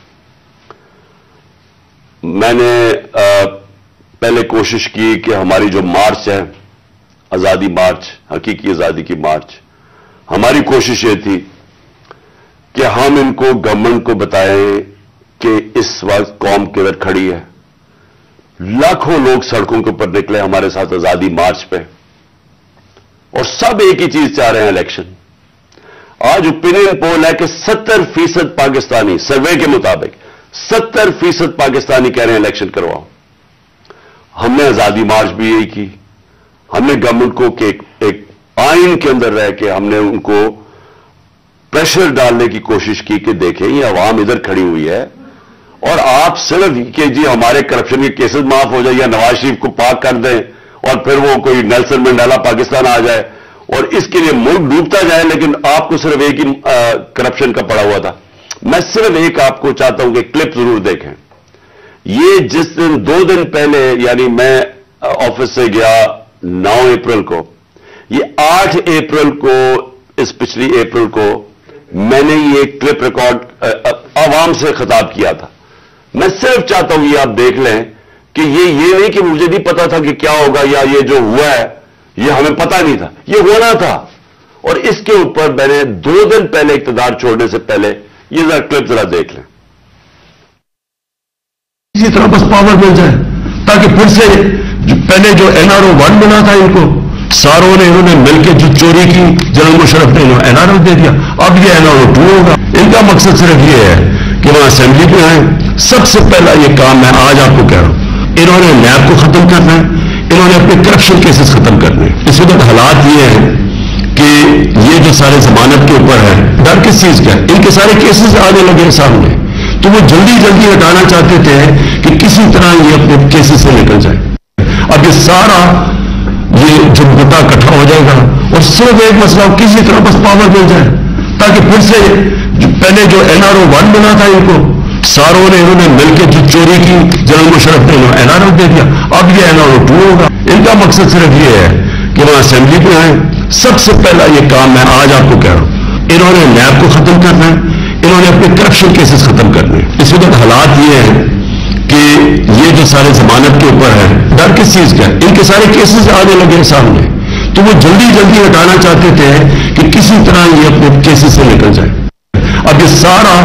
A: میں نے پہلے کوشش کی کہ ہماری جو مارچ ہے آزادی مارچ، حقیقی آزادی کی مارچ، ہماری کوشش یہ تھی کہ ہم ان کو گورنمنٹ کو بتائیں کہ اس وقت قوم کدھر کھڑی ہے. لاکھوں لوگ سڑکوں کے اوپر نکلے ہمارے ساتھ آزادی مارچ پہ، اور سب ایک ہی چیز چاہ رہے ہیں، الیکشن. آج اوپینین پول ہے کہ 70% پاکستانی، سروے کے مطابق 70% پاکستانی کہہ رہے ہیں الیکشن کرواؤ. ہم نے آزادی مارچ بھی یہی کی. ہم نے گورنمنٹ کو کہ ایک آئین کے اندر رہ کے ہم نے ان کو پریشر ڈالنے کی کوشش کی کہ دیکھیں یہ عوام ادھر کھڑی ہوئی ہے، اور آپ صرف کہ جی ہمارے کرپشن کے کیسز معاف ہو جائے یا نواز شریف کو پاک کر دیں اور پھر وہ کوئی نیلسن منڈیلا پاکستان آ جائے اور اس کے لیے ملک ڈوبتا جائے، لیکن آپ کو صرف ایک ہی کرپشن کا پڑا ہوا تھا. میں صرف ایک آپ کو چاہتا ہوں کہ کلپ ضرور دیکھیں. یہ جس دن 2 دن پہلے، یعنی میں آفس سے گیا 9 اپریل کو، یہ 8 اپریل کو، اس پچھلی اپریل کو میں نے یہ کلپ ریکارڈ عوام سے خطاب کیا تھا. میں صرف چاہتا ہوں یہ آپ دیکھ لیں کہ یہ نہیں کہ مجھے نہیں پتا تھا کہ کیا ہوگا یا یہ جو ہوا ہے یہ ہمیں پتا نہیں تھا، یہ ہونا تھا. اور اس کے اوپر میں نے 2 دن پہلے اقتدار چھوڑنے سے پہلے یہ ذرا کلپ ذرا دیکھ لیں.
B: اسی طرح بس پاور مل جائے تاکہ پھر سے پہلے جو NRO 1 بنا تھا ان کو ساروں نے انہوں نے مل کے جو چوری کی، جنرل مشرف نے NRO دے دیا. اب یہ NRO 2 ہوگا. ان کا مقصد صرف یہ ہے کہ وہاں اسمبلی پہ آئیں. سب سے پہلا یہ کام میں آج آپ کو کہہ رہا ہوں، انہوں نے نیب کو ختم کرنا ہے، انہوں نے اپنے کرپشن کیسز ختم کرنے. اس وقت حالات یہ ہیں کہ یہ جو سارے ضمانت کے اوپر ہے، ڈر کس چیز کا ہے؟ ان کے سارے کیسز آنے لگے سامنے، تو وہ جلدی جلدی ہٹانا چاہتے تھے کہ کسی طرح یہ اپنے کیسز سے نکل جائے. اب یہ سارا یہ جھمپٹا اکٹھا ہو جائے گا اور صرف ایک مسئلہ کسی طرح بس پاور مل جائے تاکہ پھر سے پہلے جو NRO 1 بنا تھا ان کو ساروں نے انہوں نے مل کے جو چوری کی، جنرل مشرف نے NRO دے دیا. اب یہ NRO 2 ہوگا. ان کا مقصد صرف یہ ہے کہ وہاں اسمبلی پہ آئیں. سب سے پہلا یہ کام میں آج آپ کو کہہ رہا ہوں، انہوں نے نیب کو ختم کرنا ہے، انہوں نے اپنے کرپشن کیسز ختم کرنے. اس وقت حالات یہ ہیں کہ یہ جو سارے ضمانت کے اوپر ہے، ڈر کس چیز کا ہے؟ ان کے سارے کیسز آنے لگے سامنے، تو وہ جلدی جلدی ہٹانا چاہتے تھے کہ کسی طرح یہ اپنے کیسز سے نکل جائے. اب یہ سارا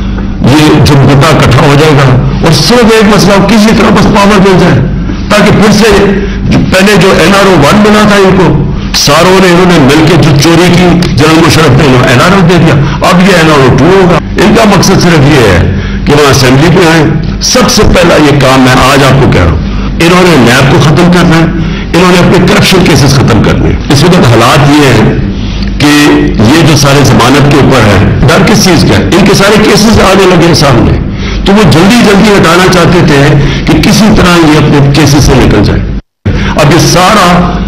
B: یہ جھمپٹا اکٹھا ہو جائے گا اور صرف ایک مسئلہ کسی طرح بس پاور مل جائے تاکہ پھر سے پہلے جو NRO 1 بنا تھا ان کو ساروں نے انہوں نے مل کے جو چوری کی، جنرل مشرف نے NRO دے دیا. اب یہ NRO 2 ہوگا. ان کا مقصد صرف یہ ہے کہ وہاں اسمبلی پہ آئیں. سب سے پہلا یہ کام میں آج آپ کو کہہ رہا ہوں، انہوں نے نیب کو ختم کرنا ہے، انہوں نے اپنے کرپشن کیسز ختم کرنے. اس وقت حالات یہ ہیں کہ یہ جو سارے ضمانت کے اوپر ہے، ڈر کس چیز کا ہے؟ ان کے سارے کیسز آنے لگے سامنے، تو وہ جلدی جلدی ہٹانا چاہتے تھے کہ کسی طرح یہ اپنے کیسز سے نکل جائے. اب یہ سارا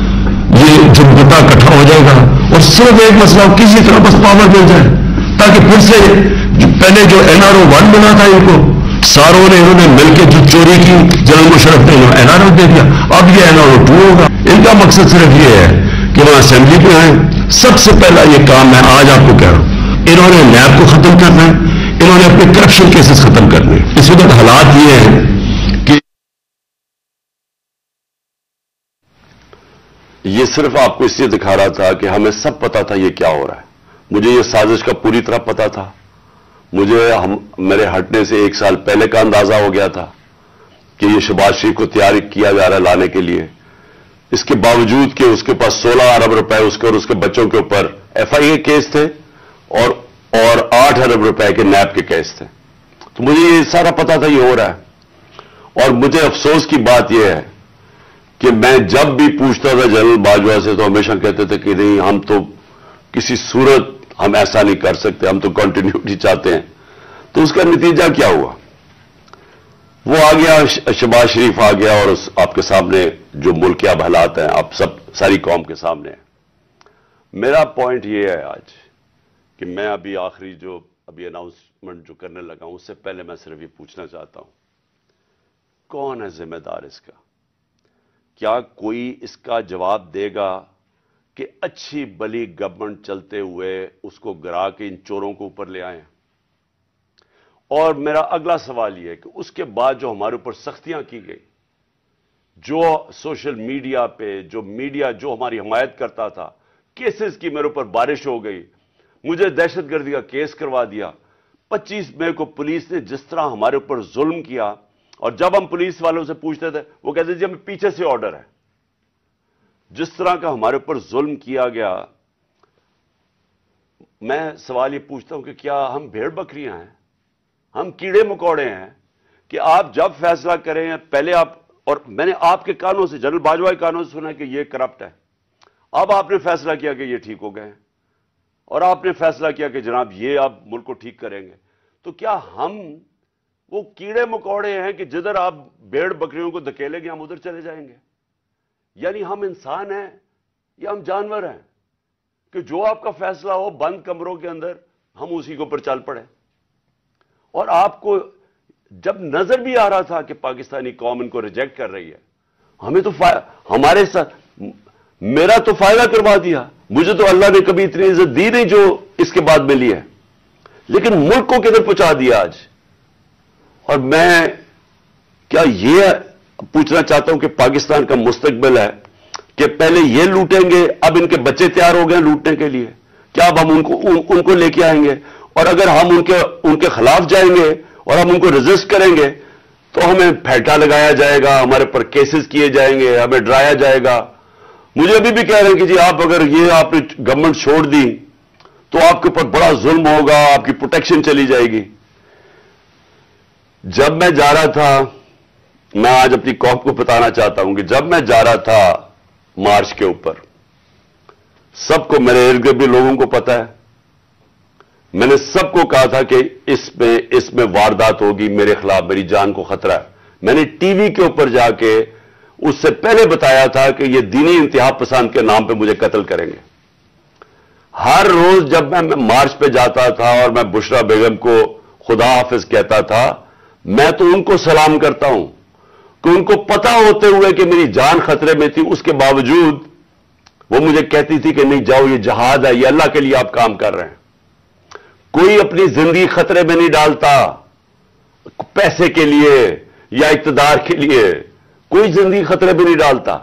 B: یہ جھمپٹا اکٹھا ہو جائے گا اور صرف ایک مسئلہ کسی طرح بس پاور مل جائے تاکہ پھر سے پہلے جو NRO 1 بنا تھا ان کو ساروں نے انہوں نے مل کے جو چوری کی، جنرل مشرف نے NRO دے دیا. اب یہ NRO 2 ہوگا. ان کا مقصد صرف یہ ہے کہ وہاں اسمبلی پہ آئیں. سب سے پہلا یہ کام میں آج آپ کو کہہ رہا ہوں، انہوں نے نیب کو ختم کرنا ہے، انہوں نے اپنے کرپشن کیسز ختم کرنے. اس وقت حالات یہ ہیں کہ
A: یہ صرف آپ کو اس لیے دکھا رہا تھا کہ ہمیں سب پتا تھا یہ کیا ہو رہا ہے. مجھے یہ سازش کا پوری طرح پتا تھا. مجھے میرے ہٹنے سے 1 سال پہلے کا اندازہ ہو گیا تھا کہ یہ شہباز شریف کو تیار کیا جا رہا ہے لانے کے لیے. اس کے باوجود کہ اس کے پاس 16 ارب روپے اس کے اور اس کے بچوں کے اوپر FIA کیس تھے اور 8 ارب روپے کے نیب کے کیس تھے. تو مجھے یہ سارا پتا تھا یہ ہو رہا ہے. اور مجھے افسوس کی بات یہ ہے کہ میں جب بھی پوچھتا تھا جنرل باجوہ سے تو ہمیشہ کہتے تھے کہ نہیں، ہم تو کسی صورت ہم ایسا نہیں کر سکتے، ہم تو کنٹینیوٹی چاہتے ہیں. تو اس کا نتیجہ کیا ہوا؟ وہ آ گیا، شہباز شریف آ گیا، اور آپ کے سامنے جو ملک کے اب حالات ہیں، آپ ساری قوم کے سامنے ہیں. میرا پوائنٹ یہ ہے آج کہ میں ابھی آخری جو ابھی اناؤنسمنٹ جو کرنے لگا ہوں، اس سے پہلے میں صرف یہ پوچھنا چاہتا ہوں، کون ہے ذمہ دار اس کا؟ کیا کوئی اس کا جواب دے گا کہ اچھی بلی گورنمنٹ چلتے ہوئے اس کو گرا کے ان چوروں کو اوپر لے آئے. اور میرا اگلا سوال یہ ہے کہ اس کے بعد جو ہمارے اوپر سختیاں کی گئی, جو سوشل میڈیا پہ جو میڈیا جو ہماری حمایت کرتا تھا, کیسز کی میرے اوپر بارش ہو گئی, مجھے دہشت گردی کا کیس کروا دیا. 25 مئی کو پولیس نے جس طرح ہمارے اوپر ظلم کیا, اور جب ہم پولیس والوں سے پوچھتے تھے وہ کہتے جی ہمیں پیچھے سے آرڈر ہے. جس طرح کا ہمارے اوپر ظلم کیا گیا, میں سوال یہ پوچھتا ہوں کہ کیا ہم بھیڑ بکریاں ہیں, ہم کیڑے مکوڑے ہیں کہ آپ جب فیصلہ کریں پہلے آپ, اور میں نے آپ کے کانوں سے, جنرل باجوہ کے کانوں سے سنا کہ یہ کرپٹ ہے, اب آپ نے فیصلہ کیا کہ یہ ٹھیک ہو گئے ہیں, اور آپ نے فیصلہ کیا کہ جناب یہ آپ ملک کو ٹھیک کریں گے. تو کیا ہم وہ کیڑے مکوڑے ہیں کہ جدھر آپ بھیڑ بکریوں کو دھکیلیں گے ہم ادھر چلے جائیں گے؟ یعنی ہم انسان ہیں یا ہم جانور ہیں کہ جو آپ کا فیصلہ ہو بند کمروں کے اندر ہم اسی کے اوپر چل پڑے؟ اور آپ کو جب نظر بھی آ رہا تھا کہ پاکستانی قوم ان کو ریجیکٹ کر رہی ہے, ہمیں تو ہمارے ساتھ میرا تو فائدہ کروا دیا, مجھے تو اللہ نے کبھی اتنی عزت دی نہیں جو اس کے بعد ملی ہے, لیکن ملک کو کدھر پہنچا دیا آج. اور میں کیا یہ پوچھنا چاہتا ہوں کہ پاکستان کا مستقبل ہے کہ پہلے یہ لوٹیں گے, اب ان کے بچے تیار ہو گئے لوٹنے کے لیے, کیا اب ہم ان کو لے کے آئیں گے؟ اور اگر ہم ان کے خلاف جائیں گے اور ہم ان کو ریزسٹ کریں گے تو ہمیں پھیٹا لگایا جائے گا, ہمارے پر کیسز کیے جائیں گے, ہمیں ڈرایا جائے گا. مجھے ابھی بھی کہہ رہے ہیں کہ جی آپ اگر یہ آپ نے گورنمنٹ چھوڑ دی تو آپ کے اوپر بڑا ظلم ہوگا, آپ کی پروٹیکشن چلی جائے گی. جب میں جا رہا تھا, میں آج اپنی قوم کو بتانا چاہتا ہوں کہ جب میں جا رہا تھا مارچ کے اوپر, سب کو, میرے ارد گرد بھی لوگوں کو پتا ہے, میں نے سب کو کہا تھا کہ اس میں واردات ہوگی, میرے خلاف میری جان کو خطرہ ہے. میں نے ٹی وی کے اوپر جا کے اس سے پہلے بتایا تھا کہ یہ دینی انتہا پسند کے نام پہ مجھے قتل کریں گے. ہر روز جب میں مارچ پہ جاتا تھا اور میں بشرا بیگم کو خدا حافظ کہتا تھا, میں تو ان کو سلام کرتا ہوں کہ ان کو پتا ہوتے ہوئے کہ میری جان خطرے میں تھی, اس کے باوجود وہ مجھے کہتی تھی کہ نہیں جاؤ, یہ جہاد ہے, یہ اللہ کے لیے آپ کام کر رہے ہیں. کوئی اپنی زندگی خطرے میں نہیں ڈالتا پیسے کے لیے یا اقتدار کے لیے, کوئی زندگی خطرے میں نہیں ڈالتا.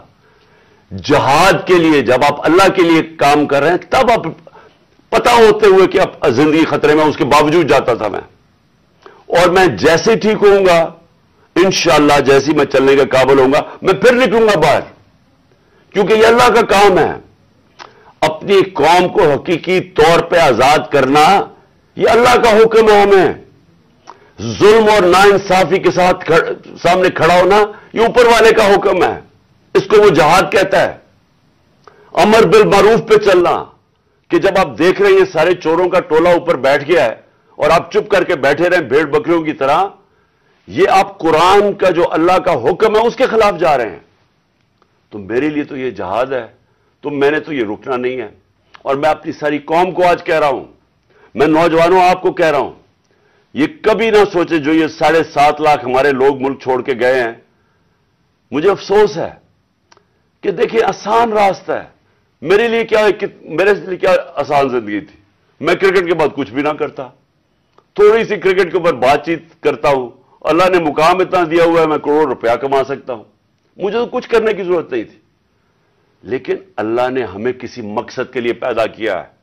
A: جہاد کے لیے جب آپ اللہ کے لیے کام کر رہے ہیں تب آپ پتا ہوتے ہوئے کہ آپ زندگی خطرے میں, اس کے باوجود جاتا تھا میں. اور میں جیسے ٹھیک ہوں گا انشاءاللہ, جیسی میں چلنے کا قابل ہوں گا, میں پھر نکلوں گا باہر, کیونکہ یہ اللہ کا کام ہے. اپنی قوم کو حقیقی طور پہ آزاد کرنا یہ اللہ کا حکم ہے. ہمیں ظلم اور ناانصافی کے ساتھ سامنے کھڑا ہونا یہ اوپر والے کا حکم ہے, اس کو وہ جہاد کہتا ہے. امر بالمعروف پہ چلنا, کہ جب آپ دیکھ رہے ہیں یہ سارے چوروں کا ٹولہ اوپر بیٹھ گیا ہے اور آپ چپ کر کے بیٹھے رہے بھیڑ بکریوں کی طرح, یہ آپ قرآن کا جو اللہ کا حکم ہے اس کے خلاف جا رہے ہیں. تو میرے لیے تو یہ جہاد ہے, تو میں نے تو یہ رکنا نہیں ہے. اور میں اپنی ساری قوم کو آج کہہ رہا ہوں, میں نوجوانوں آپ کو کہہ رہا ہوں, یہ کبھی نہ سوچے جو یہ 7.5 لاکھ ہمارے لوگ ملک چھوڑ کے گئے ہیں. مجھے افسوس ہے کہ دیکھیں آسان راستہ ہے. میرے لیے کیا آسان زندگی تھی, میں کرکٹ کے بعد کچھ بھی نہ کرتا, تھوڑی سی کرکٹ کے اوپر بات چیت کرتا ہوں, اللہ نے مقام اتنا دیا ہوا ہے میں کروڑ روپیہ کما سکتا ہوں, مجھے تو کچھ کرنے کی ضرورت نہیں تھی. لیکن اللہ نے ہمیں کسی مقصد کے لیے پیدا کیا ہے.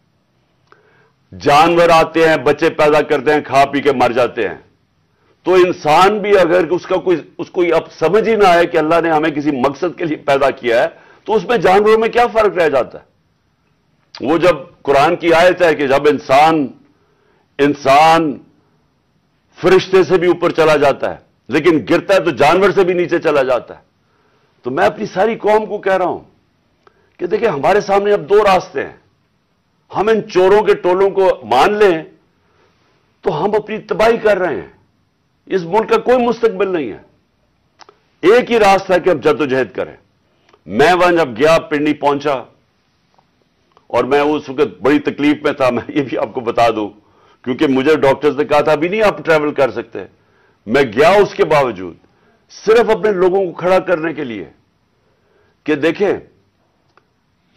A: جانور آتے ہیں, بچے پیدا کرتے ہیں, کھا پی کے مر جاتے ہیں. تو انسان بھی اگر اس کو اب سمجھ ہی نہ آئے کہ اللہ نے ہمیں کسی مقصد کے لیے پیدا کیا ہے, تو اس میں جانوروں میں کیا فرق رہ جاتا ہے؟ وہ جب قرآن کی آیت ہے کہ جب انسان فرشتے سے بھی اوپر چلا جاتا ہے لیکن گرتا ہے تو جانور سے بھی نیچے چلا جاتا ہے. تو میں اپنی ساری قوم کو کہہ رہا ہوں کہ دیکھیں ہمارے سامنے اب 2 راستے ہیں. ہم ان چوروں کے ٹولوں کو مان لیں تو ہم اپنی تباہی کر رہے ہیں, اس ملک کا کوئی مستقبل نہیں ہے. ایک ہی راستہ ہے کہ ہم جدوجہد کریں. میں وہاں جب گیا پنڈی پہنچا اور میں اس وقت بڑی تکلیف میں تھا, میں یہ بھی آپ کو بتا دوں کیونکہ مجھے ڈاکٹرز نے کہا تھا ابھی نہیں آپ ٹریول کر سکتے. میں گیا اس کے باوجود صرف اپنے لوگوں کو کھڑا کرنے کے لیے کہ دیکھیں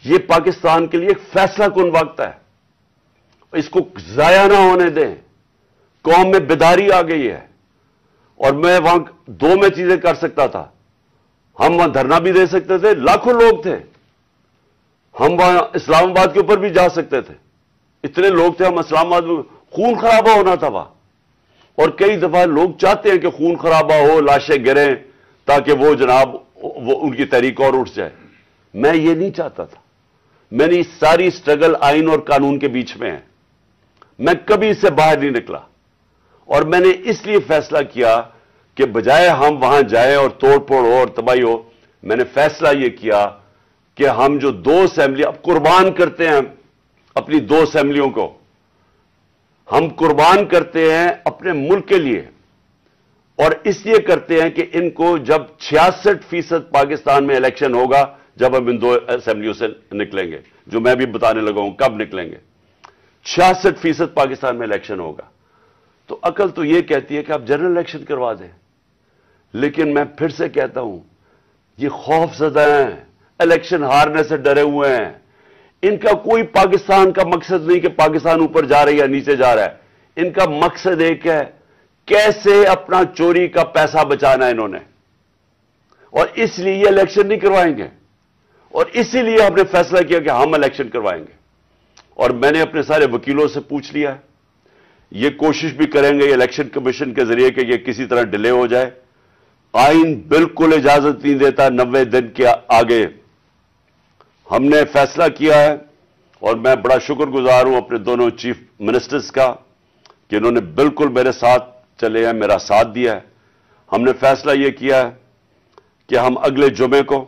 A: یہ پاکستان کے لیے ایک فیصلہ کن وقت ہے، اس کو ضائع نہ ہونے دیں. قوم میں بیداری آ گئی ہے، اور میں وہاں دو میں چیزیں کر سکتا تھا. ہم وہاں دھرنا بھی دے سکتے تھے، لاکھوں لوگ تھے. ہم وہاں اسلام آباد کے اوپر بھی جا سکتے تھے، اتنے لوگ تھے. ہم اسلام آباد میں خون خرابہ ہونا تھا وہاں، اور کئی دفعہ لوگ چاہتے ہیں کہ خون خرابہ ہو، لاشیں گریں، تاکہ وہ جناب وہ ان کی تحریک اور اٹھ جائے. میں یہ نہیں چاہتا تھا. میں نے ساری سٹرگل آئین اور قانون کے بیچ میں ہے. میں کبھی اس سے باہر نہیں نکلا، اور میں نے اس لیے فیصلہ کیا کہ بجائے ہم وہاں جائیں اور توڑ پھوڑ ہو اور تباہی ہو، میں نے فیصلہ یہ کیا کہ ہم جو دو اسمبلی اب قربان کرتے ہیں اپنی دو اسمبلیوں کو، ہم قربان کرتے ہیں اپنے ملک کے لیے، اور اس لیے کرتے ہیں کہ ان کو جب 66% پاکستان میں الیکشن ہوگا، جب ہم ان دو اسمبلیوں سے نکلیں گے، جو میں بھی بتانے لگا ہوں کب نکلیں گے، 66% پاکستان میں الیکشن ہوگا. تو عقل تو یہ کہتی ہے کہ آپ جنرل الیکشن کروا دیں. لیکن میں پھر سے کہتا ہوں، یہ خوف زدہ ہیں، الیکشن ہارنے سے ڈرے ہوئے ہیں. ان کا کوئی پاکستان کا مقصد نہیں کہ پاکستان اوپر جا رہا ہے یا نیچے جا رہا ہے. ان کا مقصد ایک ہے، کیسے اپنا چوری کا پیسہ بچانا ہے انہوں نے، اور اس لیے یہ الیکشن نہیں کروائیں گے. اور اسی لیے ہم نے فیصلہ کیا کہ ہم الیکشن کروائیں گے. اور میں نے اپنے سارے وکیلوں سے پوچھ لیا، یہ کوشش بھی کریں گے الیکشن کمیشن کے ذریعے کہ یہ کسی طرح ڈیلے ہو جائے. آئین بالکل اجازت نہیں دیتا 90 دن کے آگے. ہم نے فیصلہ کیا ہے، اور میں بڑا شکر گزار ہوں اپنے دونوں چیف منسٹرز کا کہ انہوں نے بالکل میرے ساتھ چلے ہیں، میرا ساتھ دیا ہے. ہم نے فیصلہ یہ کیا ہے کہ ہم اگلے جمعے کو،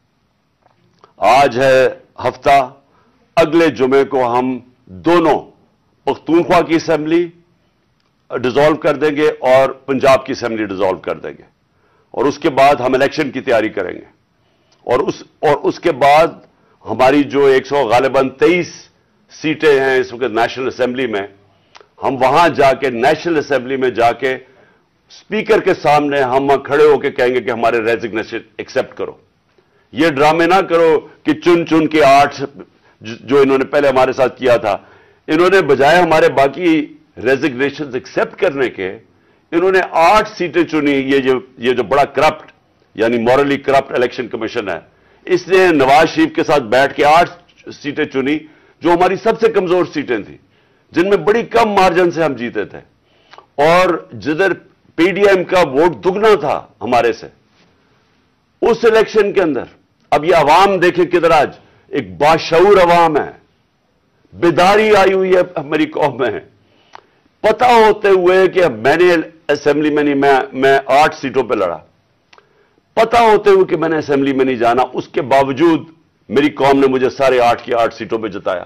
A: آج ہے ہفتہ، اگلے جمعے کو ہم دونوں پختونخوا کی اسمبلی ڈیزالو کر دیں گے اور پنجاب کی اسمبلی ڈیزالو کر دیں گے. اور اس کے بعد ہم الیکشن کی تیاری کریں گے. اور اس کے بعد ہماری جو 100 غالباً 23 سیٹیں ہیں اس وقت نیشنل اسمبلی میں، ہم وہاں جا کے نیشنل اسمبلی میں جا کے اسپیکر کے سامنے ہم کھڑے ہو کے کہیں گے کہ ہمارے ریزگنیشن ایکسپٹ کرو. یہ ڈرامے نہ کرو کہ چن کے 8 جو انہوں نے پہلے ہمارے ساتھ کیا تھا، انہوں نے بجائے ہمارے باقی ریزگنیشن ایکسپٹ کرنے کے، انہوں نے 8 سیٹیں چنی. یہ جو بڑا کرپٹ یعنی مورلی کرپٹ الیکشن کمیشن ہے، اس نے نواز شریف کے ساتھ بیٹھ کے 8 سیٹیں چنی جو ہماری سب سے کمزور سیٹیں تھیں، جن میں بڑی کم مارجن سے ہم جیتے تھے، اور جدھر پی ڈی ایم کا ووٹ دگنا تھا ہمارے سے اس الیکشن کے اندر. اب یہ عوام دیکھیں کدھر آج ایک باشعور عوام ہے، بیداری آئی ہوئی ہے میری قوم میں. پتہ ہوتے ہوئے کہ میں نے اسمبلی میں نہیں، میں 8 سیٹوں پہ لڑا، پتہ ہوتے ہوئے کہ میں نے اسمبلی میں نہیں جانا، اس کے باوجود میری قوم نے مجھے سارے 8 کی 8 سیٹوں پہ جتایا،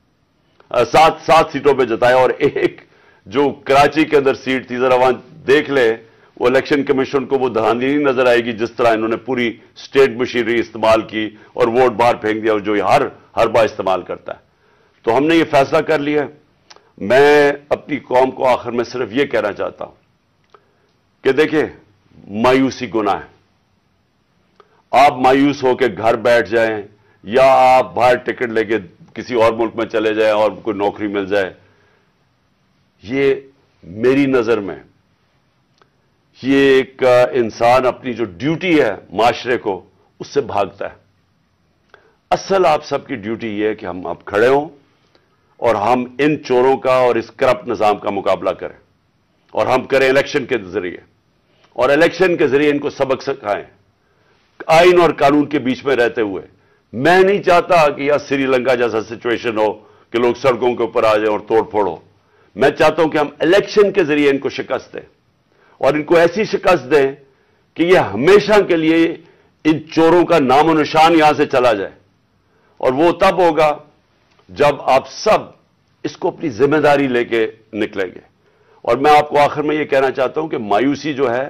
A: 7 سیٹوں پہ جتایا. اور ایک جو کراچی کے اندر سیٹ تھی، ذرا وہاں دیکھ لے، وہ الیکشن کمیشن کو وہ دھاندلی نہیں نظر آئے گی جس طرح انہوں نے پوری اسٹیٹ مشینری استعمال کی اور ووٹ باہر پھینک دیا، جو ہر بار استعمال کرتا ہے. تو ہم نے یہ فیصلہ کر لیا. میں اپنی قوم کو آخر میں صرف یہ کہنا چاہتا ہوں کہ دیکھیں، مایوسی گناہ ہے. آپ مایوس ہو کے گھر بیٹھ جائیں، یا آپ باہر ٹکٹ لے کے کسی اور ملک میں چلے جائیں اور کوئی نوکری مل جائے، یہ میری نظر میں یہ ایک انسان اپنی جو ڈیوٹی ہے معاشرے کو، اس سے بھاگتا ہے. اصل آپ سب کی ڈیوٹی یہ ہے کہ ہم اب کھڑے ہوں اور ہم ان چوروں کا اور اس کرپٹ نظام کا مقابلہ کریں، اور ہم کریں الیکشن کے ذریعے، اور الیکشن کے ذریعے ان کو سبق سکھائیں آئین اور قانون کے بیچ میں رہتے ہوئے. میں نہیں چاہتا کہ یہ سری لنکا جیسا سچویشن ہو کہ لوگ سڑکوں کے اوپر آ جائیں اور توڑ پھوڑ ہو. میں چاہتا ہوں کہ ہم الیکشن کے ذریعے ان کو شکست دیں، اور ان کو ایسی شکست دیں کہ یہ ہمیشہ کے لیے ان چوروں کا نام و نشان یہاں سے چلا جائے. اور وہ تب ہوگا جب آپ سب اس کو اپنی ذمہ داری لے کے نکلیں گے. اور میں آپ کو آخر میں یہ کہنا چاہتا ہوں کہ مایوسی جو ہے،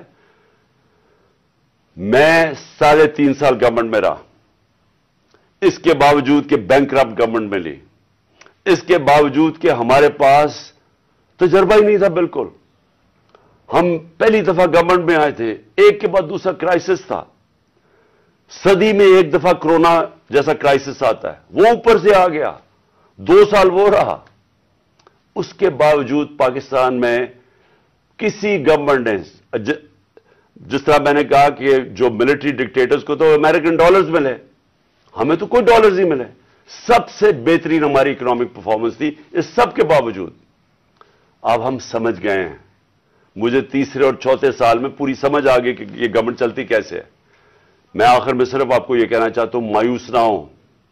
A: میں 3.5 سال گورنمنٹ میں رہا، اس کے باوجود کہ بینکرپٹ گورنمنٹ میں لی، اس کے باوجود کہ ہمارے پاس تجربہ ہی نہیں تھا بالکل. ہم پہلی دفعہ گورنمنٹ میں آئے تھے، ایک کے بعد دوسرا کرائسس تھا. सदी में एक दफा कोरोना जैसा क्राइसिस आता है, वो ऊपर से आ गया, 2 साल वो रहा। उसके बावजूद पाकिस्तान में किसी गवर्नमेंट ने, जिस तरह मैंने कहा कि जो मिलिट्री डिक्टेटर्स को तो अमेरिकन डॉलर्स मिले, हमें तो कोई डॉलर्स नहीं मिले। सबसे बेहतरीन हमारी इकोनॉमिक परफॉर्मेंस थी। इस सब के बावजूद अब हम समझ गए हैं, मुझे तीसरे और चौथे साल में पूरी समझ आ गई कि ये गवर्नमेंट चलती कैसे है। मैं आखिर में सिर्फ आपको यह कहना चाहता हूं, मायूस ना हो।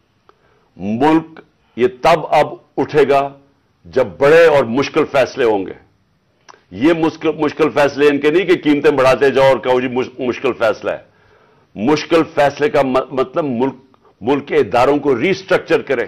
A: मुल्क ये तब अब उठेगा जब बड़े और मुश्किल फैसले होंगे। ये मुश्किल फैसले इनके नहीं कि कीमतें बढ़ाते जाओ और कहो जी मुश्किल फैसला है। मुश्किल फैसले का मतलब मुल्क के इदारों को रीस्ट्रक्चर करें,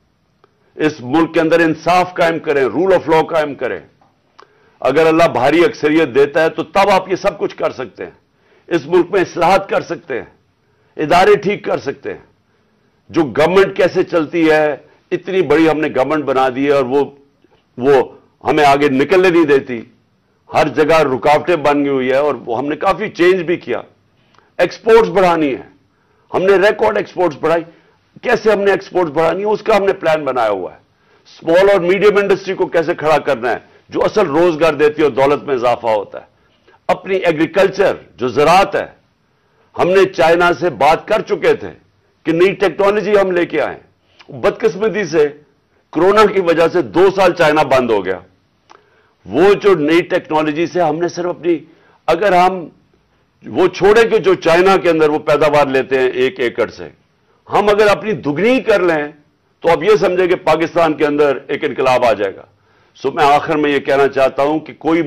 A: इस मुल्क के अंदर इंसाफ कायम करें, रूल ऑफ लॉ कायम करें। अगर अल्लाह भारी अक्सरियत देता है तो तब आप ये सब कुछ कर सकते हैं। इस मुल्क में इस्लाहात कर सकते हैं, इदारे ठीक कर सकते हैं। जो गवर्नमेंट कैसे चलती है, इतनी बड़ी हमने गवर्नमेंट बना दी है और वो हमें आगे निकलने नहीं देती। हर जगह रुकावटें बन गई हुई है और वो हमने काफी चेंज भी किया। एक्सपोर्ट्स बढ़ानी है, हमने रिकॉर्ड एक्सपोर्ट्स बढ़ाई। कैसे हमने एक्सपोर्ट्स बढ़ानी है उसका हमने प्लान बनाया हुआ है। स्मॉल और मीडियम इंडस्ट्री को कैसे खड़ा करना है, जो असल रोजगार देती है और दौलत में इजाफा होता है। अपनी एग्रीकल्चर जो ज़राअत है, हमने चाइना से बात कर चुके थे कि नई टेक्नोलॉजी हम लेके आए। बदकिस्मती से कोरोना की वजह से 2 साल चाइना बंद हो गया। वो जो नई टेक्नोलॉजी से हमने सिर्फ अपनी, अगर हम वो छोड़े कि जो चाइना के अंदर वो पैदावार लेते हैं 1 एकड़ से, हम अगर अपनी दुगनी कर लें तो अब ये समझे कि पाकिस्तान के अंदर एक इनकलाब आ जाएगा। सो मैं आखिर में ये कहना चाहता हूं कि कोई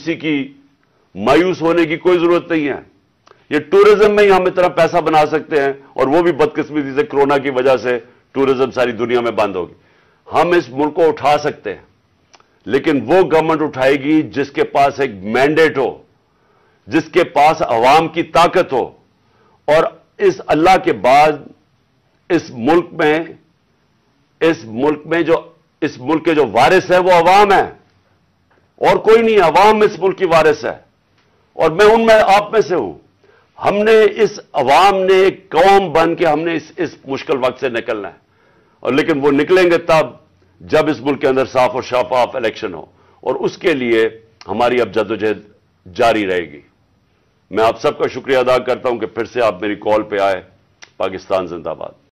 A: मायूस होने की कोई जरूरत नहीं है। ये टूरिज्म में ही हम इतना पैसा बना सकते हैं और वो भी बदकिस्मती से कोरोना की वजह से टूरिज्म सारी दुनिया में बंद होगी। हम इस मुल्क को उठा सकते हैं, लेकिन वो गवर्नमेंट उठाएगी जिसके पास एक मैंडेट हो, जिसके पास अवाम की ताकत हो। और इस अल्लाह के बाद इस मुल्क के जो वारिस है वो अवाम है और कोई नहीं। अवाम इस मुल्क की वारिस है और मैं उनमें आप में से हूं। हमने इस अवाम ने एक कौम बन के हमने इस मुश्किल वक्त से निकलना है। और लेकिन वो निकलेंगे तब जब इस मुल्क के अंदर साफ और शफाफ इलेक्शन हो, और उसके लिए हमारी अब जद्दोजहद जारी रहेगी। मैं आप सबका शुक्रिया अदा करता हूं कि फिर से आप मेरी कॉल पे आए। पाकिस्तान जिंदाबाद।